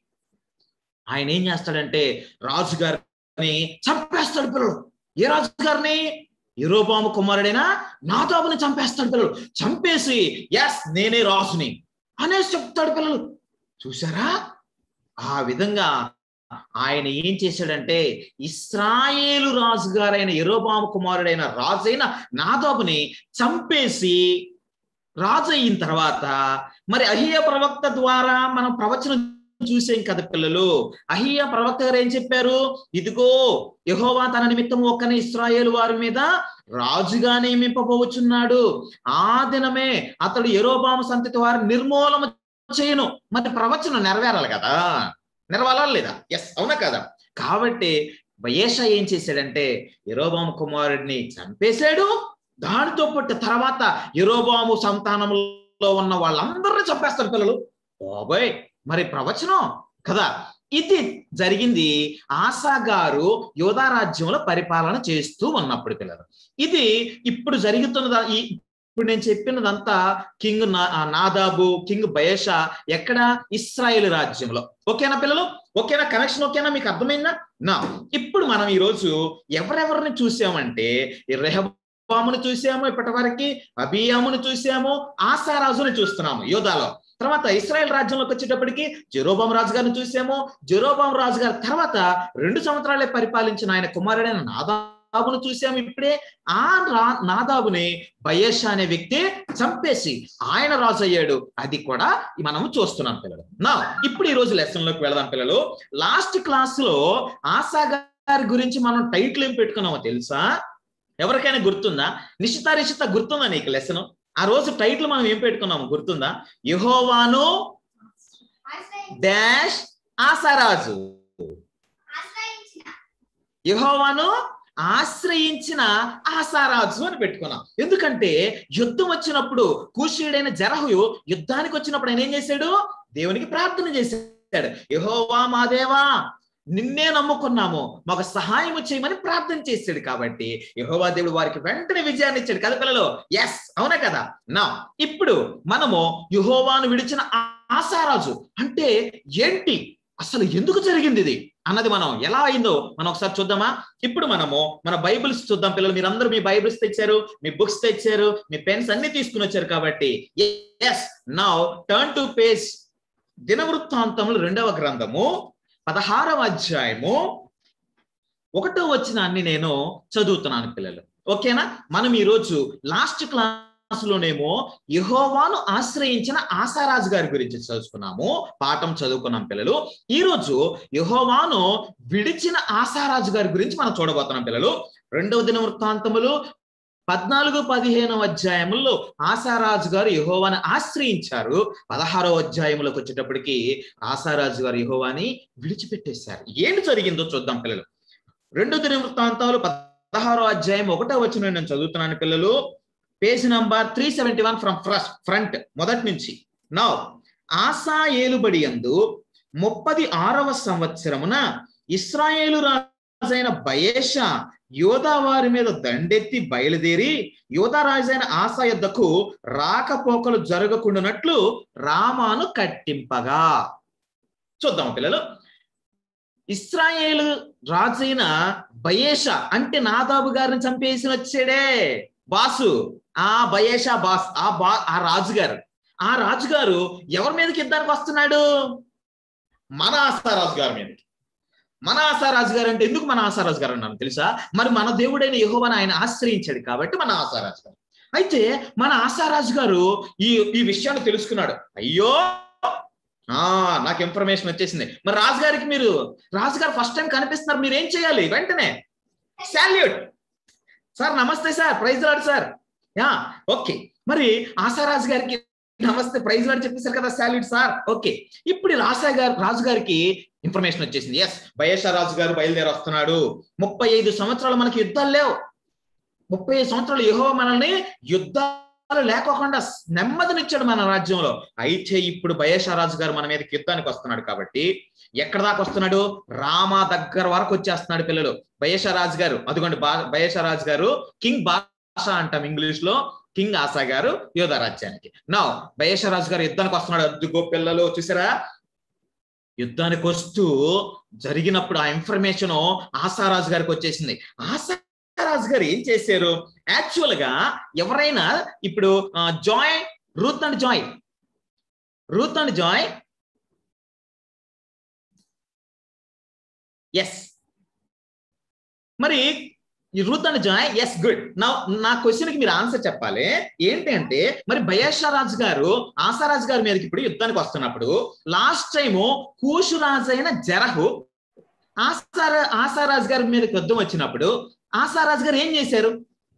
ఆయన ఏం చేస్తాడంటే రాజుగారిని చంపేస్తాడు పిల్లలు. ఏ రాజుగారిని? యెరోబాము కుమారుడైన నాదాబుని చంపేస్తాడు పిల్లలు. చంపేసి ఎస్ నేనే రాజుని అనేసి చెప్తాడు పిల్లలు. చూసారా? ఆ విధంగా ఆయన ఏం చేశాడంటే, ఇశ్రాయేలు రాజుగారైన యెరోబాము కుమారుడైన రాజైన నాదాబుని చంపేసి రాజు అయిన తర్వాత మరి అహియా ప్రవక్త ద్వారా మనం ప్రవచనం చూసాం కదా పిల్లలు. అహియా ప్రవక్త గారు ఏం చెప్పారు? ఇదిగో యెహోవా తన నిమిత్తం ఒక్కని ఇశ్రాయేలు వారి మీద రాజుగా నియమింపబోచున్నాడు. ఆ దినమే అతడు యెరోబాము సంతతి వారిని నిర్మూలన చేయను. మరి ప్రవచనం నెరవేరాలి కదా, నెరవేరాలి లేదా? ఎస్, అవునా కదా? కాబట్టి బయేషా ఏం చేశాడంటే యెరోబాము కుమారుడిని చంపేశాడు. దానితో పాటు తర్వాత యెరోబాము సంతానంలో ఉన్న వాళ్ళందరినీ చంపేస్తారు పిల్లలు. బాబోయ్, మరి ప్రవచనం కదా. ఇది జరిగింది ఆసా గారు యోధా రాజ్యంలో పరిపాలన చేస్తూ ఉన్నప్పుడు పిల్లలు. ఇది ఇప్పుడు జరుగుతున్నది. ఇప్పుడు నేను చెప్పినదంతా కింగ్ నాదాబు, కింగ్ బయేషా ఎక్కడ? ఇశ్రాయేల్ రాజ్యంలో. ఓకేనా పిల్లలు? ఓకేనా? కనెక్షన్ ఓకేనా? మీకు అర్థమైందా? నా ఇప్పుడు మనం ఈరోజు ఎవరెవరిని చూసామంటే, రెహబామును చూసాము, ఇప్పటి వరకు అబియామును చూసాము, ఆసారాజుని చూస్తున్నాము యోధాలో. తర్వాత ఇశ్రాయేల్ రాజ్యంలోకి వచ్చేటప్పటికి జెరోబాము రాజు గారిని చూసాము. జెరోబాము రాజు గారి తర్వాత 2 సంవత్సరాలే పరిపాలించిన ఆయన కుమారుడైన నాదాబును చూసాము. ఇప్పుడే ఆ నాదాబుని బయేషా అనే వ్యక్తి చంపేసి ఆయన రాజు అయ్యాడు. అది కూడా మనము చూస్తున్నాం పిల్లలు. నా ఇప్పుడు ఈ రోజు లెసన్ లోకి వెళదాం పిల్లలు. లాస్ట్ క్లాస్ లో ఆసా గారి గురించి మనం టైటిల్ ఏం పెట్టుకున్నామో తెలుసా? ఎవరికైనా గుర్తుందా? నిశ్చిత గుర్తుందా నీకు లెసన్? ఆ రోజు టైటిల్ మనం ఏం పెట్టుకున్నాము గుర్తుందా? యెహోవాను డాష్ ఆసారాజు. యెహోవాను ఆశ్రయించిన ఆసారాజు అని పెట్టుకున్నాం. ఎందుకంటే యుద్ధం వచ్చినప్పుడు కూషీయుడైన జరహు యుద్ధానికి వచ్చినప్పుడు ఆయన ఏం చేశాడు? దేవునికి ప్రార్థన చేశాడు. యెహోవా మా దేవా, నిన్నే నమ్ముకున్నాము, మాకు సహాయం చేయమని ప్రార్థన చేశాడు. కాబట్టి యెహోవా దేవుడు వారికి వెంటనే విజయాన్ని ఇచ్చాడు కదా పిల్లలు. ఎస్, అవునా కదా? నా ఇప్పుడు మనము యెహోవాను విడిచిన ఆసారాజు అంటే ఏంటి, అసలు ఎందుకు జరిగింది ఇది అన్నది మనం ఎలా అయిందో మనం ఒకసారి చూద్దామా? ఇప్పుడు మనము మన బైబిల్స్ చూద్దాం పిల్లలు. మీరందరూ మీ బైబిల్స్ తెచ్చారు, మీ బుక్స్ తెచ్చారు, మీ పెన్స్ అన్ని తీసుకుని వచ్చారు. కాబట్టి yes, now turn to page దినవృత్తాంతములు 2వ గ్రంథము 16వ అధ్యాయము 1వ వచనాన్ని నేను చదువుతున్నాను పిల్లలు. ఓకేనా? మనం ఈరోజు లాస్ట్ క్లాస్ లోనేమో యెహోవాను ఆశ్రయించిన ఆసారాజు గారి గురించి చదువుకున్నాము, పాఠం చదువుకున్నాం పిల్లలు. ఈ రోజు యెహోవాను విడిచిన ఆసారాజు గారి గురించి మనం చూడబోతున్నాం పిల్లలు. రెండవ దినవృత్తాంతములు 14-15 అధ్యాయముల్లో ఆసారాజు గారు యెహోవాను ఆశ్రయించారు. 16వ అధ్యాయంలోకి వచ్చేటప్పటికి ఆసారాజు గారు యెహోవాని విడిచిపెట్టేశారు. ఏంటి జరిగిందో చూద్దాం పిల్లలు. 2 దినవృత్తాంతాలు 16వ అధ్యాయం 1వ వచనం నేను చదువుతున్నాను పిల్లలు. పేజ్ నంబర్ 371 ఫ్రమ్ ఫ్రంట్, మొదటి నుంచి. నౌ ఆసా ఏలుబడి యందు 36వ సంవత్సరమున ఇశ్రాయేలు రాజైన బయేషా యోధా వారి మీద దండెత్తి బయలుదేరి యోధా రాజైన ఆసా యొద్దకు రాకపోకలు జరగకుండానట్లు రామాను కట్టింపగా. చూద్దాం పిల్లలు. ఇశ్రాయేలు రాజైన బయేషా అంటే నాదాబు గారిని చంపేసి వచ్చాడే బాసు, ఆ బయేషా బాస్, ఆ రాజుగారు. ఆ రాజుగారు ఎవరి మీదకి యుద్ధానికి వస్తున్నాడు? మన ఆసారాజు గారి మీదకి. మన ఆసారాజు గారు అంటే ఎందుకు మన ఆసారాజు గారు అన్నాను తెలుసా? మరి మన దేవుడైన యెహోవాను ఆయన ఆశ్రయించాడు కాబట్టి మన ఆసారాజు గారు. అయితే మన ఆసారాజు గారు ఈ విషయాన్ని తెలుసుకున్నాడు. అయ్యో నాకు ఇన్ఫర్మేషన్ వచ్చేసింది. మరి రాజుగారు ఫస్ట్ టైం కనిపిస్తున్నారు, మీరు ఏం చేయాలి? వెంటనే salute sir, namaste sir, praise Lord sir. Okay, మరి ఆసారాజు గారికి నమస్తే ప్రైజ్ లార్డ్ చెప్పేశారు కదా, సాల్యూట్ సార్. ఓకే, ఇప్పుడు రాజుగారికి ఇన్ఫర్మేషన్ వచ్చేసింది. ఎస్, బయేషా రాజు గారు బయలుదేరి వస్తున్నాడు. 35 సంవత్సరాలు మనకి యుద్ధాలు లేవు. 35 సంవత్సరాలు యెహోవా మనల్ని యుద్ధాలు లేకోకుండా నెమ్మదినిచ్చాడు మన రాజ్యంలో. అయితే ఇప్పుడు బయేషా రాజు గారు మన మీదకి యుద్ధానికి వస్తున్నాడు కాబట్టి ఎక్కడ దాకా వస్తున్నాడు? రామా దగ్గర వరకు వచ్చేస్తున్నాడు పిల్లలు. బయేషా రాజు గారు, అదిగోండి బయేషా రాజు గారు, కింగ్ బాషా అంటాం ఇంగ్లీష్ లో, కింగ్ ఆసా గారు యోధా రాజ్యానికి. నా బయేషా రాజు గారు యుద్ధానికి వస్తున్నాడు. అదిగో పిల్లలు చూసారా, యుద్ధానికి వస్తూ జరిగినప్పుడు ఆ ఇన్ఫర్మేషన్ ఆసారాజు గారికి వచ్చేసింది. ఆసారాజు గారు ఏం చేశారు? యాక్చువల్ గా ఎవరైనా ఇప్పుడు రూత్ అండ్ జాయ్ ఎస్, మరి Ruth and Joy yes, good. నా క్వశ్చన్ కి మీరు ఆన్సర్ చెప్పాలి. ఏంటి అంటే, మరి బయేషా రాజు గారు ఆసారాజు గారి మీదకి ఇప్పుడు యుద్ధానికి వస్తున్నప్పుడు లాస్ట్ టైము కూషు రాజు అయిన జరహు ఆసారాజు గారి మీదకి యుద్ధం వచ్చినప్పుడు ఆసారాజు గారు ఏం చేశారు?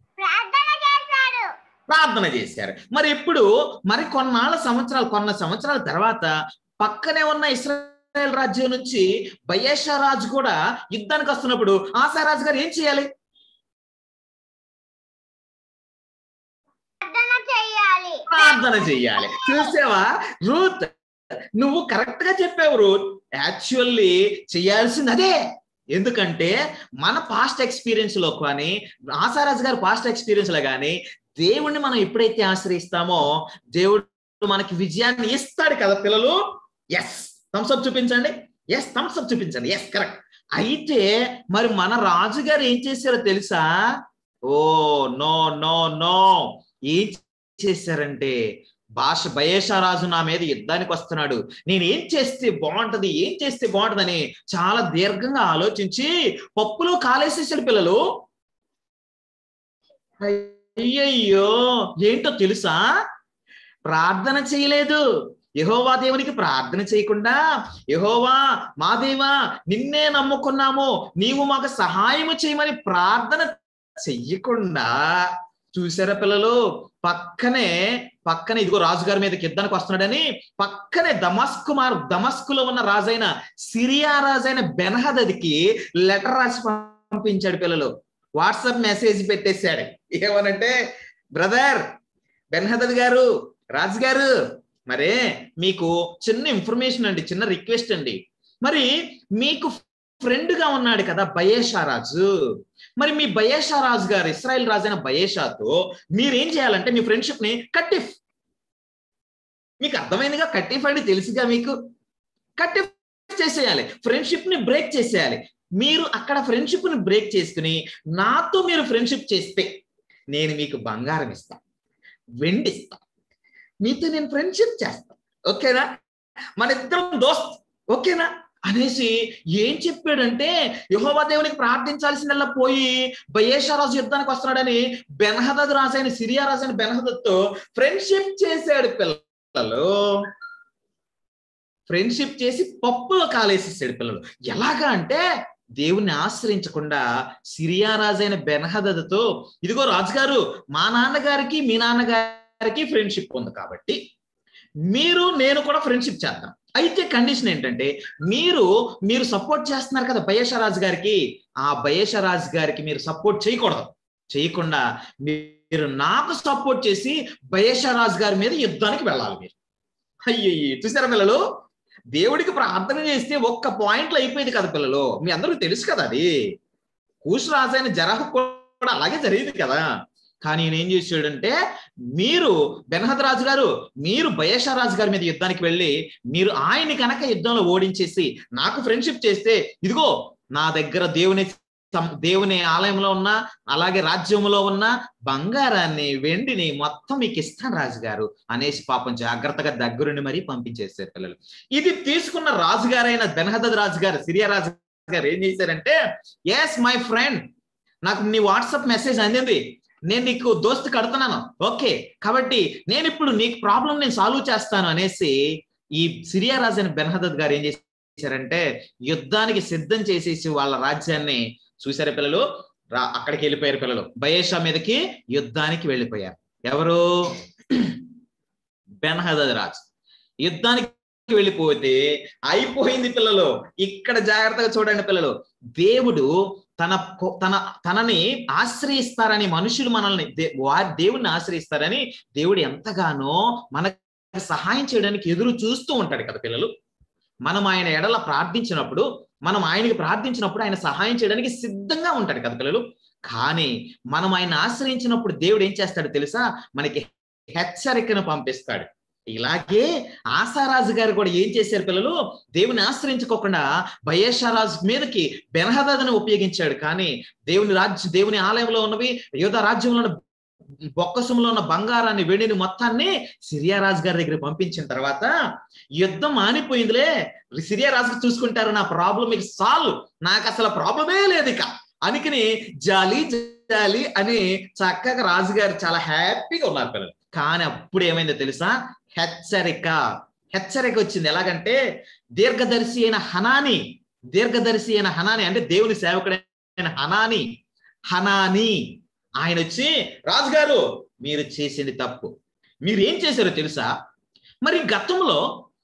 ప్రార్థన చేశారు. మరి ఇప్పుడు కొన్ని సంవత్సరాల తర్వాత పక్కనే ఉన్న ఇశ్రాయేల్ రాజ్యం నుంచి బయేషా రాజు కూడా యుద్ధానికి వస్తున్నప్పుడు ఆసారాజు గారు ఏం చేయాలి? ప్రార్థన చెయ్యాలి. చూసావా రూత్, నువ్వు కరెక్ట్ గా చెప్పావు రూత్. యాక్చువల్లీ చేయాల్సింది అదే. ఎందుకంటే మన పాస్ట్ ఎక్స్పీరియన్స్ లో కానీ ఆసారాజు గారి పాస్ట్ ఎక్స్పీరియన్స్ లో కానీ దేవుణ్ణి మనం ఎప్పుడైతే ఆశ్రయిస్తామో దేవుడు మనకి విజయాన్ని ఇస్తాడు కదా పిల్లలు. ఎస్, థమ్స్ అప్ చూపించండి. ఎస్, థమ్స్ అప్ చూపించండి. Yes, correct. అయితే మరి మన రాజుగారు ఏం చేశారో తెలుసా? ఓ నో నో నో, ఏం చేశారంటే, బయేషా రాజు నా మీద యుద్ధానికి వస్తున్నాడు, నేను ఏం చేస్తే బాగుంటదని చాలా దీర్ఘంగా ఆలోచించి పప్పులో కాలేసేసాడు పిల్లలు. అయ్యయ్యో, ఏంటో తెలుసా? ప్రార్థన చేయలేదు. యెహోవా దేవునికి ప్రార్థన చేయకుండా, యెహోవా మా దేవా నిన్నే నమ్ముకున్నాము, నీవు మాకు సహాయము చేయమని ప్రార్థన చెయ్యకుండా, చూసారా పిల్లలు, పక్కనే ఇదిగో రాజుగారి మీదకి యుద్ధానికి వస్తున్నాడని పక్కనే దమస్కులో ఉన్న రాజైన సిరియా రాజైన బెన్హదద్కి లెటర్ రాసి పంపించాడు పిల్లలు. వాట్సాప్ మెసేజ్ పెట్టేశాడు. ఏమనంటే, బ్రదర్ బెన్హదద్ గారు, రాజుగారు, మరే మీకు చిన్న ఇన్ఫర్మేషన్ అండి, చిన్న రిక్వెస్ట్ అండి. మరి మీకు ఫ్రెండ్ గా ఉన్నాడు కదా బయేషా రాజు, మరి మీ బయేషా రాజు గారు ఇశ్రాయేల్ రాజైన బయేషాతో మీరేం చేయాలంటే మీ ఫ్రెండ్షిప్ ని కట్టిఫ్, మీకు అర్థమైందిగా, కట్టిఫ్ అంటే తెలుసుగా మీకు, కట్టిఫ్ చేసేయాలి, ఫ్రెండ్షిప్ ని బ్రేక్ చేసేయాలి. మీరు అక్కడ ఫ్రెండ్షిప్ ని బ్రేక్ చేసుకుని నాతో మీరు ఫ్రెండ్షిప్ చేస్తే నేను మీకు బంగారం ఇస్తాను, వెండి ఇస్తాను, మీతో నేను ఫ్రెండ్షిప్ చేస్తాను, ఓకేనా, మన ఇద్దరం దోస్త్, ఓకేనా అనేసి ఏం చెప్పాడంటే, యెహోవా దేవునికి ప్రార్థించాల్సిందల్లా పోయి బయేషా రాజు యుద్ధానికి వస్తున్నాడని బెన్హదద్ రాజైన సిరియా రాజైన బెన్హదద్తో ఫ్రెండ్షిప్ చేశాడు పిల్లలు. ఫ్రెండ్షిప్ చేసి పప్పులో కాలేసేసాడు పిల్లలు. ఎలాగా అంటే, దేవుణ్ణి ఆశ్రయించకుండా సిరియా రాజైన బెన్హదదుతో, ఇదిగో రాజుగారు, మా నాన్నగారికి మీ నాన్నగారికి ఫ్రెండ్షిప్ ఉంది కాబట్టి మీరు నేను కూడా ఫ్రెండ్షిప్ చేద్దాం. అయితే కండిషన్ ఏంటంటే మీరు సపోర్ట్ చేస్తున్నారు కదా బయేషా రాజు గారికి, ఆ బయేషా రాజు గారికి మీరు సపోర్ట్ చేయకూడదు. చేయకుండా మీరు నాకు సపోర్ట్ చేసి బయేషా రాజు గారి మీద యుద్ధానికి వెళ్ళాలి మీరు. అయ్యయ్యి, చూసారా పిల్లలు, దేవుడికి ప్రార్థన చేస్తే ఒక్క పాయింట్లో అయిపోయింది కదా పిల్లలు. మీ అందరికీ తెలుసు కదా, అది కూషు రాజైన జరహు కూడా అలాగే జరిగింది కదా. కానీ ఈయన ఏం చేసాడంటే, మీరు బెన్హదదు రాజు గారు, మీరు బయేషా రాజు గారి మీద యుద్ధానికి వెళ్ళి మీరు ఆయన్ని కనుక యుద్ధంలో ఓడించేసి నాకు ఫ్రెండ్షిప్ చేస్తే, ఇదిగో నా దగ్గర దేవుని ఆలయంలో ఉన్న, అలాగే రాజ్యంలో ఉన్న బంగారాన్ని వెండిని మొత్తం మీకు ఇస్తాను రాజుగారు అనేసి పాపం జాగ్రత్తగా దగ్గరుండి మరీ పంపించేశారు పిల్లలు. ఇది తీసుకున్న రాజుగారైన బెన్హదదు రాజు గారు, సిరియా రాజు గారు ఏం చేశారంటే, ఎస్ మై ఫ్రెండ్, నాకు నీ వాట్సాప్ మెసేజ్ అందింది, నేను నీకు దోస్తు కడుతున్నాను, ఓకే, కాబట్టి నేను ఇప్పుడు నీకు ప్రాబ్లం నేను సాల్వ్ చేస్తాను అనేసి ఈ సిరియా రాజు అయిన బెన్హదదు గారు ఏం చేశారంటే యుద్ధానికి సిద్ధం చేసేసి వాళ్ళ రాజ్యాన్ని, చూసారా పిల్లలు, అక్కడికి వెళ్ళిపోయారు పిల్లలు. బయేషా మీదకి యుద్ధానికి వెళ్ళిపోయారు. ఎవరు? బెన్హదదు రాజు యుద్ధానికి వెళ్ళిపోతే అయిపోయింది పిల్లలు. ఇక్కడ జాగ్రత్తగా చూడండి పిల్లలు, దేవుడు తనని ఆశ్రయిస్తారని మనుషులు మనల్ని దేవుడిని ఆశ్రయిస్తారని దేవుడు ఎంతగానో మనకు సహాయం చేయడానికి ఎదురు చూస్తూ ఉంటాడు కదా పిల్లలు. మనం ఆయన ఎడల ప్రార్థించినప్పుడు, మనం ఆయనకి ప్రార్థించినప్పుడు ఆయన సహాయం చేయడానికి సిద్ధంగా ఉంటాడు కదా పిల్లలు. కానీ మనం ఆయన ఆశ్రయించినప్పుడు దేవుడు ఏం చేస్తాడు తెలుసా? మనకి హెచ్చరికను పంపిస్తాడు. ఇలాగే ఆసారాజు గారు కూడా ఏం చేశారు పిల్లలు? దేవుని ఆశ్రయించుకోకుండా బయేషా రాజు మీదకి బెన్హదదుని ఉపయోగించాడు. కానీ దేవుని ఆలయంలో ఉన్నవి, యూదా రాజ్యంలో ఉన్న బొక్కసంలో ఉన్న బంగారాన్ని, వెండిని మొత్తాన్ని సిరియా రాజు గారి దగ్గర పంపించిన తర్వాత యుద్ధం ఆనిపోయిందిలే, సిరియా రాజుకు చూసుకుంటారు, నా ప్రాబ్లం మీకు సాల్వ్, నాకు అసలు ప్రాబ్లమే లేదు ఇక అనుకుని జాలి జాలి అని చక్కగా రాజుగారు చాలా హ్యాపీగా ఉన్నారు పిల్లలు. కానీ అప్పుడు ఏమైందో తెలుసా? హెచ్చరిక వచ్చింది. ఎలాగంటే దీర్ఘదర్శి అయిన హనాని అంటే దేవుని సేవకుడైన హనాని ఆయన వచ్చి, రాజుగారు మీరు చేసింది తప్పు, మీరు ఏం చేశారో తెలుసా? మరి గతంలో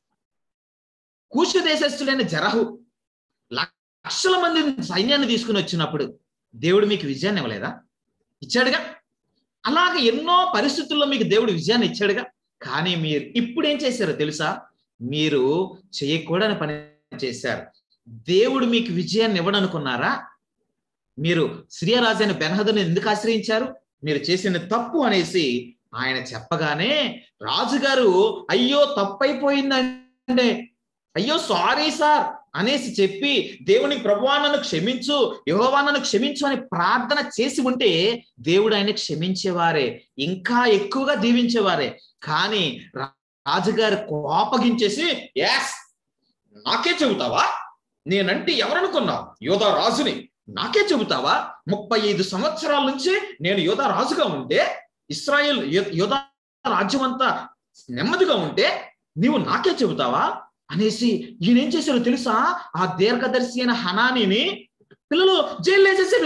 కూషు దేశస్థుడైన జరహు లక్షల మంది సైన్యాన్ని తీసుకుని వచ్చినప్పుడు దేవుడు మీకు విజయాన్ని ఇవ్వలేదా? ఇచ్చాడుగా. అలాగే ఎన్నో పరిస్థితుల్లో మీకు దేవుడు విజయాన్ని ఇచ్చాడుగా. కానీ మీరు ఇప్పుడు ఏం చేశారో తెలుసా? మీరు చేయకూడని పని చేశారు. దేవుడు మీకు విజయాన్ని ఇవ్వడనుకున్నారా? మీరు సిరియా రాజైన బెన్హదదుని ఎందుకు ఆశ్రయించారు? మీరు చేసిన తప్పు అనేసి ఆయన చెప్పగానే రాజుగారు అయ్యో తప్పైపోయిందంటే, అయ్యో సారీ సార్ అనేసి చెప్పి దేవుని ప్రభువా నన్ను క్షమించు, యెహోవా నన్ను క్షమించు అని ప్రార్థన చేసి ఉంటే దేవుడు ఆయన క్షమించేవారే, ఇంకా ఎక్కువగా దీవించేవారే. కానీ రాజుగారు కోపగించేసి, ఎస్ నాకే చెబుతావా? నేనంటే ఎవరనుకున్నావు? యోధా రాజుని, నాకే చెబుతావా? 35 సంవత్సరాల నుంచి నేను యోధా రాజుగా ఉంటే, ఇశ్రాయేల్ యోధా రాజ్యం అంతా నెమ్మదిగా ఉంటే నీవు నాకే చెబుతావా అనేసి ఈయన ఏం చేశారో తెలుసా? ఆ దీర్ఘదర్శి అయిన హనానీని పిల్లలు జైలు వేసేసాడు.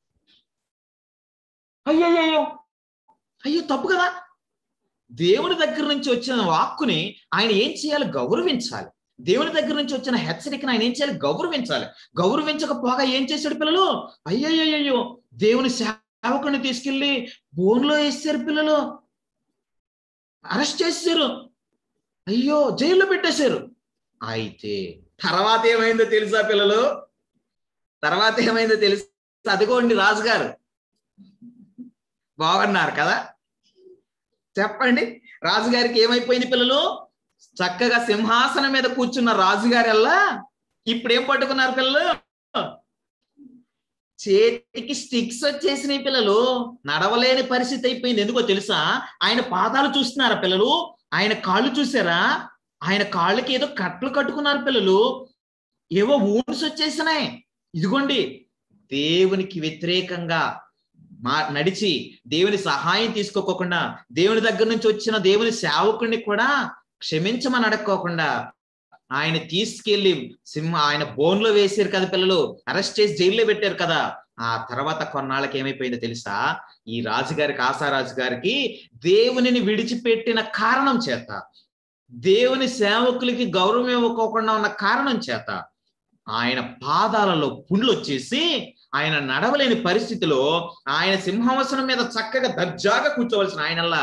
అయ్యో తప్పు కదా. దేవుని దగ్గర నుంచి వచ్చిన వాక్కుని ఆయన ఏం చేయాలి? గౌరవించాలి. దేవుని దగ్గర నుంచి వచ్చిన హెచ్చరికను ఆయన ఏం చేయాలి? గౌరవించాలి. గౌరవించకపోగా ఏం చేశాడు పిల్లలు? అయ్యో దేవుని సేవకుని తీసుకెళ్లి బోన్లో వేసారు పిల్లలు, అరెస్ట్ చేశారు, అయ్యో జైల్లో పెట్టేశారు. అయితే తర్వాత ఏమైందో తెలుసా పిల్లలు? తర్వాత ఏమైందో తెలుసా? అదిగోండి రాజుగారు బాగున్నారు కదా, చెప్పండి. రాజుగారికి ఏమైపోయింది పిల్లలు? చక్కగా సింహాసనం మీద కూర్చున్న రాజుగారెల్లా ఇప్పుడు ఏం పట్టుకున్నారు పిల్లలు? చేతికి స్టిక్స్ వచ్చేసినాయి పిల్లలు. నడవలేని పరిస్థితి అయిపోయింది. ఎందుకో తెలుసా? ఆయన పాదాలు చూస్తున్నారా పిల్లలు? ఆయన కాళ్ళు చూసారా? ఆయన కాళ్ళకి ఏదో కట్లు కట్టుకున్నారు పిల్లలు, ఏవో ఊన్స్ వచ్చేసినాయి. ఇదిగోండి, దేవునికి వ్యతిరేకంగా నడిచి దేవుని సహాయం తీసుకోకుండా, దేవుని దగ్గర నుంచి వచ్చిన దేవుని సేవకుడిని కూడా క్షమించమని అడక్కోకుండా ఆయన తీసుకెళ్లి ఆయన బోన్లో వేసారు కదా పిల్లలు, అరెస్ట్ చేసి జైల్లో పెట్టారు కదా. ఆ తర్వాత కొన్నాళ్ళకి ఏమైపోయిందో తెలుసా? ఈ రాజుగారికి, ఆసారాజు గారికి దేవునిని విడిచిపెట్టిన కారణం చేత, దేవుని సేవకులకి గౌరవం ఇవ్వకోకుండా ఉన్న కారణం చేత ఆయన పాదాలలో పుండ్లు వచ్చేసి ఆయన నడవలేని పరిస్థితిలో, ఆయన సింహాసనం మీద చక్కగా దర్జాగా కూర్చోవలసిన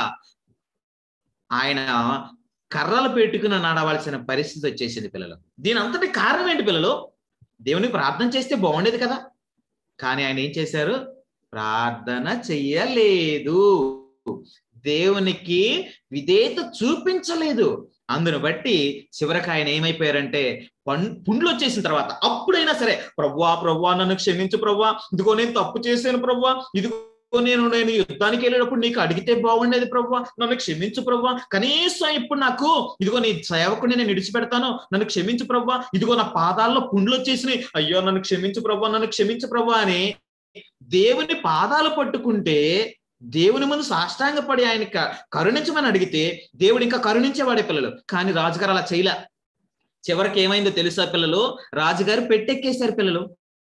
ఆయన కర్రలు పెట్టుకుని నడవలసిన పరిస్థితి వచ్చేసింది పిల్లలు. దీని అంతటి కారణం ఏంటి పిల్లలు? దేవుని ప్రార్థన చేస్తే బాగుండేది కదా, కానీ ఆయన ఏం చేశారు? ప్రార్థన చెయ్యలేదు, దేవునికి విధేయత చూపించలేదు. అందును బట్టి చివరికి ఆయన ఏమైపోయారంటే, పుండ్లు వచ్చేసిన తర్వాత అప్పుడైనా సరే, ప్రభువా నన్ను క్షమించు ప్రభువా, ఇదిగో నేను తప్పు చేశాను ప్రభువా, ఇదిగో నేను యుద్ధానికి వెళ్ళేటప్పుడు నీకు అడిగితే బాగుండేది ప్రభువా, నన్ను క్షమించు ప్రభువా, కనీసం ఇప్పుడు నాకు ఇదిగో నీ సేవకుని నేను విడిచిపెడతాను, నన్ను క్షమించు ప్రభువా, ఇదిగో నా పాదాల్లో పుండ్లు వచ్చేసినాయి, అయ్యో నన్ను క్షమించు ప్రభువా, నన్ను క్షమించు ప్రభువా అని దేవుని పాదాలు పట్టుకుంటే, దేవుని ముందు సాష్టాంగపడి ఆయన కరుణించమని అడిగితే దేవుడు ఇంకా కరుణించేవాడే పిల్లలు. కానీ రాజుగారు అలా చేయలే. చివరికి ఏమైందో తెలుసా పిల్లలు? రాజుగారు పెట్టెక్కేశారు పిల్లలు.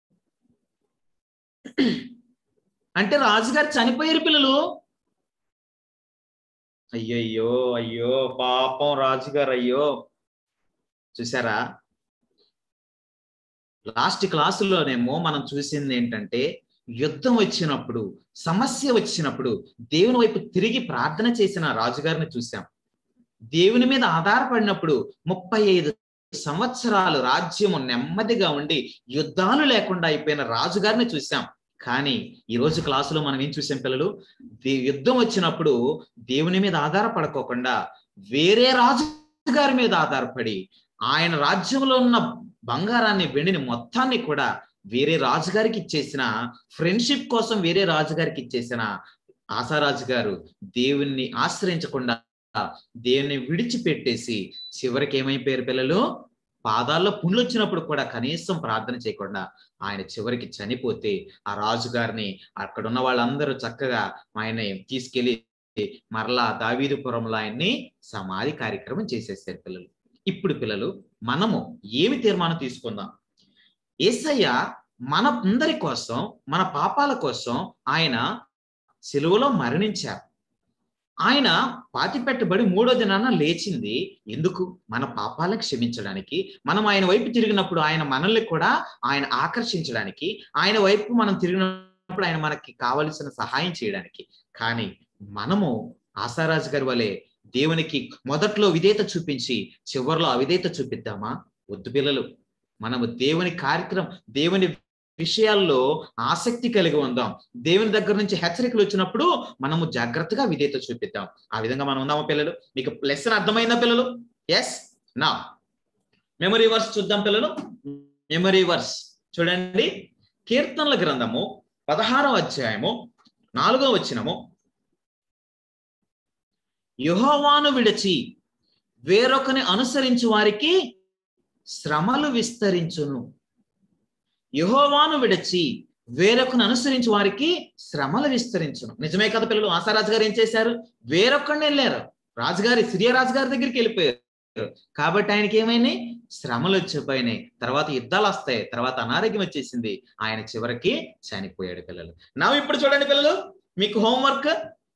అంటే రాజుగారు చనిపోయారు పిల్లలు. అయ్యయ్యో అయ్యో పాపం రాజుగారు, అయ్యో. చూసారా, లాస్ట్ క్లాసులోనేమో మనం చూసింది ఏంటంటే, యుద్ధం వచ్చినప్పుడు, సమస్య వచ్చినప్పుడు దేవుని వైపు తిరిగి ప్రార్థన చేసిన రాజుగారిని చూసాం. దేవుని మీద ఆధారపడినప్పుడు 35 సంవత్సరాలు రాజ్యము నెమ్మదిగా ఉండి యుద్ధాలు లేకుండా అయిపోయిన రాజుగారిని చూసాం. కానీ ఈరోజు క్లాసులో మనం ఏం చూసాం పిల్లలు? యుద్ధం వచ్చినప్పుడు దేవుని మీద ఆధారపడుకోకుండా వేరే రాజుగారి మీద ఆధారపడి, ఆయన రాజ్యంలో ఉన్న బంగారాన్ని, వెండిని మొత్తాన్ని కూడా వేరే రాజుగారికి ఇచ్చేసిన, ఫ్రెండ్షిప్ కోసం వేరే రాజుగారికి ఇచ్చేసిన ఆసారాజు గారు దేవుణ్ణి ఆశ్రయించకుండా దేవుని విడిచిపెట్టేసి చివరికి ఏమైపోయారు పిల్లలు? పాదాల్లో పుండ్లు వచ్చినప్పుడు కూడా కనీసం ప్రార్థన చేయకుండా ఆయన చివరికి చనిపోతే, ఆ రాజుగారిని అక్కడ ఉన్న వాళ్ళందరూ చక్కగా ఆయన తీసుకెళ్లి మరలా దావీదుపురంలో ఆయన్ని సమాధి కార్యక్రమం చేసేసారు పిల్లలు. ఇప్పుడు పిల్లలు మనము ఏమి తీర్మానం తీసుకుందాం? యేసయ్య మన అందరి కోసం, మన పాపాల కోసం ఆయన సిలువలో మరణించారు. ఆయన పాతిపెట్టబడి 3వ దినాన లేచింది ఎందుకు? మన పాపాలను క్షమించడానికి. మనం ఆయన వైపు తిరిగినప్పుడు ఆయన మనల్ని కూడా ఆయన ఆకర్షించడానికి, ఆయన వైపు మనం తిరిగినప్పుడు ఆయన మనకి కావలసిన సహాయం చేయడానికి. కానీ మనము ఆసారాజు గారి వలె దేవునికి మొదట్లో విధేయత చూపించి చివరిలో అవిధేయత చూపిద్దామా? వద్దు పిల్లలు. మనము దేవుని కార్యక్రమం, దేవుని విషయాల్లో ఆసక్తి కలిగి ఉందాం. దేవుని దగ్గర నుంచి హెచ్చరికలు వచ్చినప్పుడు మనము జాగ్రత్తగా విధేయత చూపిద్దాం. ఆ విధంగా మనం ఉందామా పిల్లలు? మీకు లెసన్ అర్థమైందా పిల్లలు? ఎస్. నా మెమరీ వర్స్ చూద్దాం పిల్లలు. మెమరీ వర్స్ చూడండి. కీర్తనల గ్రంథము 16వ అధ్యాయము 4వ వచనము, యెహోవాను విడిచి వేరొకని అనుసరించు వారికి శ్రమలు విస్తరించును. యెహోవాను విడిచి వేరొకని అనుసరించు వారికి శ్రమలు విస్తరించును. నిజమే కదా పిల్లలు? ఆసారాజు గారు ఏం చేశారు? వేరొకరిని వెళ్ళారు. రాజుగారి, సిరియా రాజుగారి దగ్గరికి వెళ్ళిపోయారు. కాబట్టి ఆయనకి ఏమైంది? శ్రమలు వచ్చిపోయినాయి. తర్వాత యుద్ధాలు వస్తాయి. తర్వాత అనారోగ్యం వచ్చేసింది. ఆయన చివరికి చనిపోయాడు పిల్లలు. నా ఇప్పుడు చూడండి పిల్లలు, మీకు హోంవర్క్.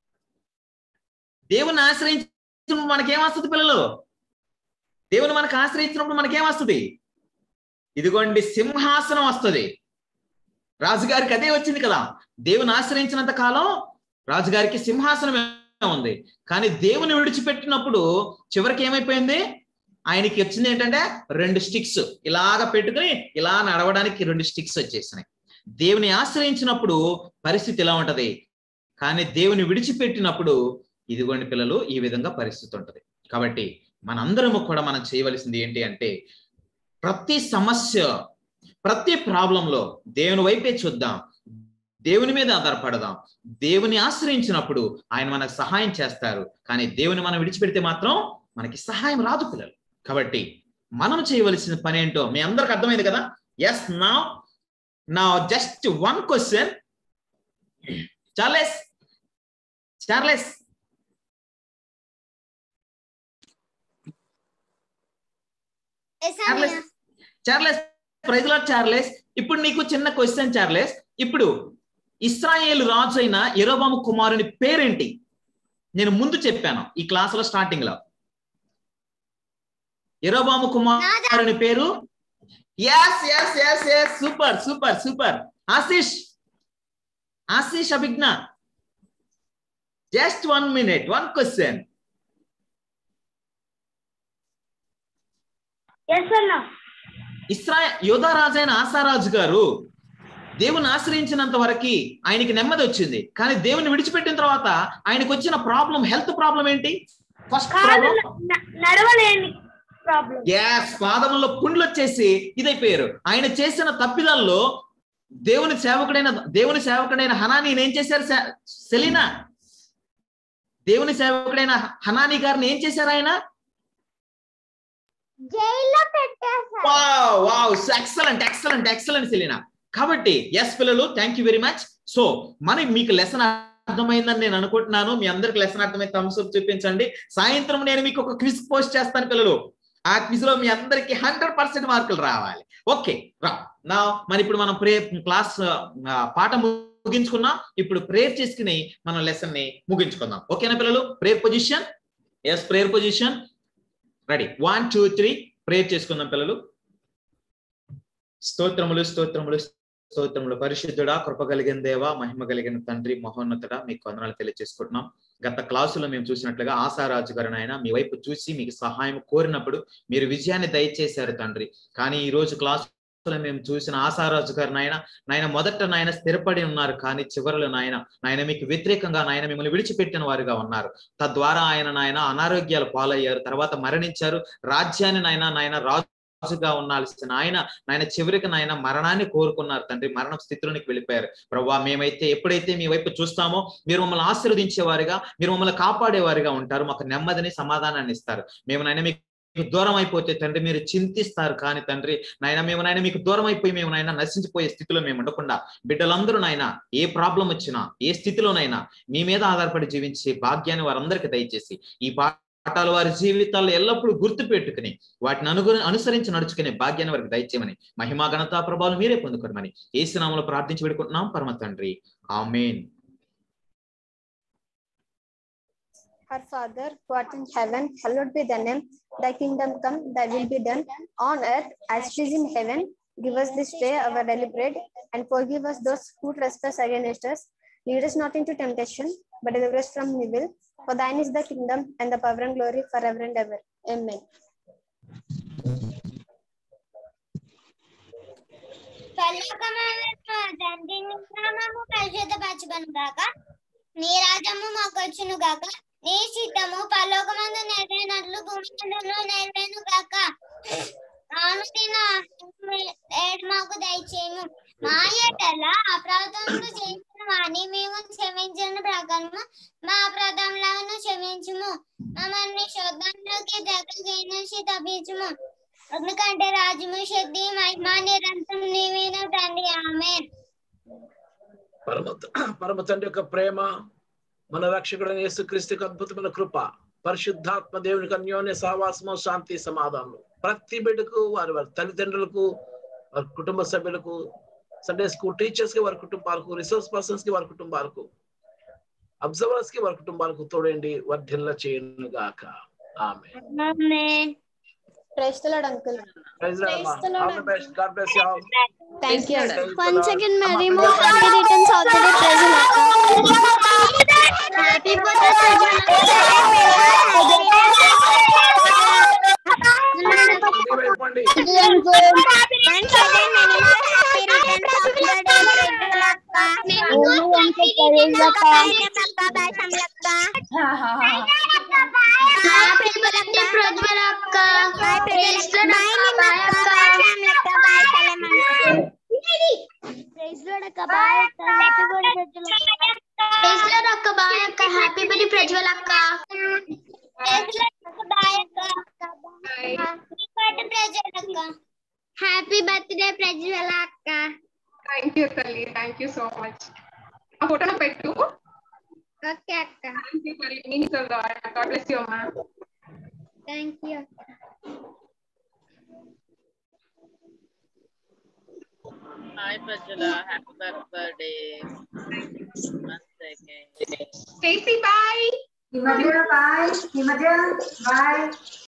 దేవుని ఆశ్రయించినప్పుడు మనకేమొస్తుంది పిల్లలు? దేవుని మనకు ఆశ్రయించినప్పుడు మనకేమొస్తుంది? ఇదిగోండి సింహాసనం వస్తుంది. రాజుగారికి అదే వచ్చింది కదా. దేవుని ఆశ్రయించినంత కాలం రాజుగారికి సింహాసనమే ఉంది. కానీ దేవుని విడిచిపెట్టినప్పుడు చివరికి ఏమైపోయింది? ఆయనకి వచ్చింది ఏంటంటే 2 స్టిక్స్ ఇలాగ పెట్టుకుని ఇలా నడవడానికి 2 స్టిక్స్ వచ్చేసినాయి. దేవుని ఆశ్రయించినప్పుడు పరిస్థితి ఎలా ఉంటది, కానీ దేవుని విడిచిపెట్టినప్పుడు ఇదిగోండి పిల్లలు ఈ విధంగా పరిస్థితి ఉంటది. కాబట్టి మనందరము కూడా మనం చేయవలసింది ఏంటి అంటే, ప్రతి సమస్య, ప్రతి ప్రాబ్లంలో దేవుని వైపే చూద్దాం, దేవుని మీద ఆధారపడదాం. దేవుని ఆశ్రయించినప్పుడు ఆయన మనకు సహాయం చేస్తారు. కానీ దేవుని మనం విడిచిపెడితే మాత్రం మనకి సహాయం రాదు పిల్లలు. కాబట్టి మనం చేయవలసిన పని ఏంటో మీ అందరికి అర్థమైంది కదా? ఎస్. నా just 1 question. Charles Charles praise Lord Charles. ఇప్పుడు నీకు చిన్న క్వశ్చన్ చార్లెస్. ఇప్పుడు ఇశ్రాయేలు రాజు అయిన యెరోబాము కుమారుని పేరేంటి? నేను ముందు చెప్పాను ఈ క్లాస్ లో స్టార్టింగ్ లో. యెరోబాము కుమారుని పేరు super super super. Ashish Abhigna, just 1 minute, 1 question. యోధా రాజైన ఆసారాజు గారు దేవుని ఆశ్రయించినంత వరకు ఆయనకి నెమ్మది వచ్చింది. కానీ దేవుని విడిచిపెట్టిన తర్వాత ఆయనకు వచ్చిన ప్రాబ్లం, హెల్త్ ప్రాబ్లం ఏంటి? ఫస్ట్ పాదముల్లో పుండ్లు వచ్చేసి ఇదైపోయారు. ఆయన చేసిన తప్పిదాల్లో దేవుని సేవకుడైన హనానీ ఏం చేశారు? సెలీనా, దేవుని సేవకుడైన హనానీ గారిని ఏం చేశారు? ఆయన ఎక్సలెంట్ ఎక్సలెంట్ ఎక్సలెంట్ సెలీనా. కాబట్టి ఎస్ పిల్లలు, thank you very much. So మీకు లెసన్ అర్థమైందని నేను అనుకుంటున్నాను. మీ అందరికి లెసన్ అర్థమైతే థమ్స్ అప్ చూపించండి. సాయంత్రం నేను మీకు ఒక క్విజ్ పోస్ట్ చేస్తాను పిల్లలు. ఆ క్విజ్ లో మీ అందరికి 100% మార్కులు రావాలి. ఓకే నా మరి ఇప్పుడు మనం క్లాస్ పాఠం ముగించుకున్నాం. ఇప్పుడు ప్రేయర్ చేసుకుని మనం లెసన్ ని ముగించుకుందాం. ఓకేనా పిల్లలు? Prayer position. Yes, prayer position. Ready? 1 2 3 prayer చేసుకుందాం పిల్లలు. స్తోత్రములు స్తోత్రములు స్తోత్రములు. పరిశుద్ధుడా, కృప కలిగిన దేవా, మహిమ కలిగిన తండ్రి, మహోన్నతుడా, మీకు వందనాలు తెలియజేసుకుంటున్నాం. గత క్లాసులో మేము చూసినట్లుగా ఆసారాజు గారు నాయన మీ వైపు చూసి మీకు సహాయం కోరినప్పుడు మీరు విజయాన్ని దయచేశారు తండ్రి. కానీ ఈ రోజు క్లాసులో మేము చూసిన ఆసారాజు గారు నాయన మొదట నాయన స్థిరపడి ఉన్నారు. కానీ చివరిలో నాయన మీకు వ్యతిరేకంగా మిమ్మల్ని విడిచిపెట్టిన వారుగా ఉన్నారు. తద్వారా ఆయన అనారోగ్యాలు పాలయ్యారు. తర్వాత మరణించారు. రాజ్యాన్ని నాయన రాజుగా ఉండాల్సిన ఆయన చివరికి మరణాన్ని కోరుకున్నారు తండ్రి. మరణ స్థితిలోనికి వెళ్ళిపోయారు. ప్రభువా, మేమైతే ఎప్పుడైతే మీ వైపు చూస్తామో మీరు మమ్మల్ని ఆశీర్వదించేవారుగా, మీరు మమ్మల్ని కాపాడేవారుగా ఉంటారు. మాకు నెమ్మదిని, సమాధానాన్ని ఇస్తారు. మేము మీకు దూరం అయిపోతే తండ్రి మీరు చింతిస్తారు. కానీ తండ్రి మేము మీకు దూరం అయిపోయి మేము నశించిపోయే స్థితిలో మేము ఉండకుండా బిడ్డలందరూ ఏ ప్రాబ్లం వచ్చినా, ఏ స్థితిలోనైనా మీ మీద ఆధారపడి జీవించే భాగ్యాన్ని వారందరికీ దయచేసి ఈ పాఠాలు వారి జీవితాల్లో ఎల్లప్పుడూ గుర్తు పెట్టుకుని వాటిని అనుసరించి నడుచుకునే భాగ్యాన్ని వారికి దయచేయమని, మహిమా ఘనతా ప్రభావాలు మీరే పొందుకోమని యేసు నామములో ప్రార్థించి వేడుకుంటున్నాం పరమ తండ్రి. ఆమేన్. Our Father, who art in heaven, hallowed be thy name. Thy kingdom come, thy will be done on earth as it is in heaven. Give us this day our daily bread, and forgive us those who trespass against us. Lead us not into temptation, but deliver us from evil. For thine is the kingdom, and the power and glory forever and ever. Amen. నీ రాజ్యము మాకు వచ్చును గాక, నీ చిత్తము పరలోకమందు నెరవేరినట్లు భూమియందును నెరవేరును గాక. అనుదిన మాకు దయచేయము. మా ఎడల అపరాధములు చేసిన వారిని మేము క్షమించిన ప్రకారము మా అపరాధములను క్షమించుము. మమ్మల్ని శోధనలోకి దగ్గరికి తప్పించుము. ఎందుకంటే రాజ్యము, శక్తి, మహిమ నిరంతరం నీవేను తండ్రి. ఆమేన్. పరమ తండ్రి యొక్క ప్రేమ, మన రక్షకుడైన యేసుక్రీస్తుకు అద్భుతమైన కృప, పరిశుద్ధాత్మ దేవునికి అన్యోన్య సహవాసము, శాంతి, సమాధానం ప్రతి బిడ్డకు, వారి తల్లిదండ్రులకు, వారి కుటుంబ సభ్యులకు, సండే స్కూల్ టీచర్స్ కి, వారి కుటుంబాలకు, రిసోర్స్ పర్సన్స్ కి, వారి కుటుంబాలకు, అబ్జర్వర్స్ కి, వారి కుటుంబాలకు తోడండి, వర్ధిల్ల చేయను గాక. Amen. Praise the Lord, uncle. Praise the Lord. All the best. God bless you all. Thank you. Once again, many more happy returns of the day. Praise the Lord. Happy birthday, Happy birthday, Prajwalakka. Thank you, Tali. Thank you so much. A photo pettu. Okay, Akka. Thank you, Tali. Means a lot. God bless you, Amma. Thank you. Hi ప్రజల, happy birthday. Stacy, bye. Himadya, bye. Himadya, bye.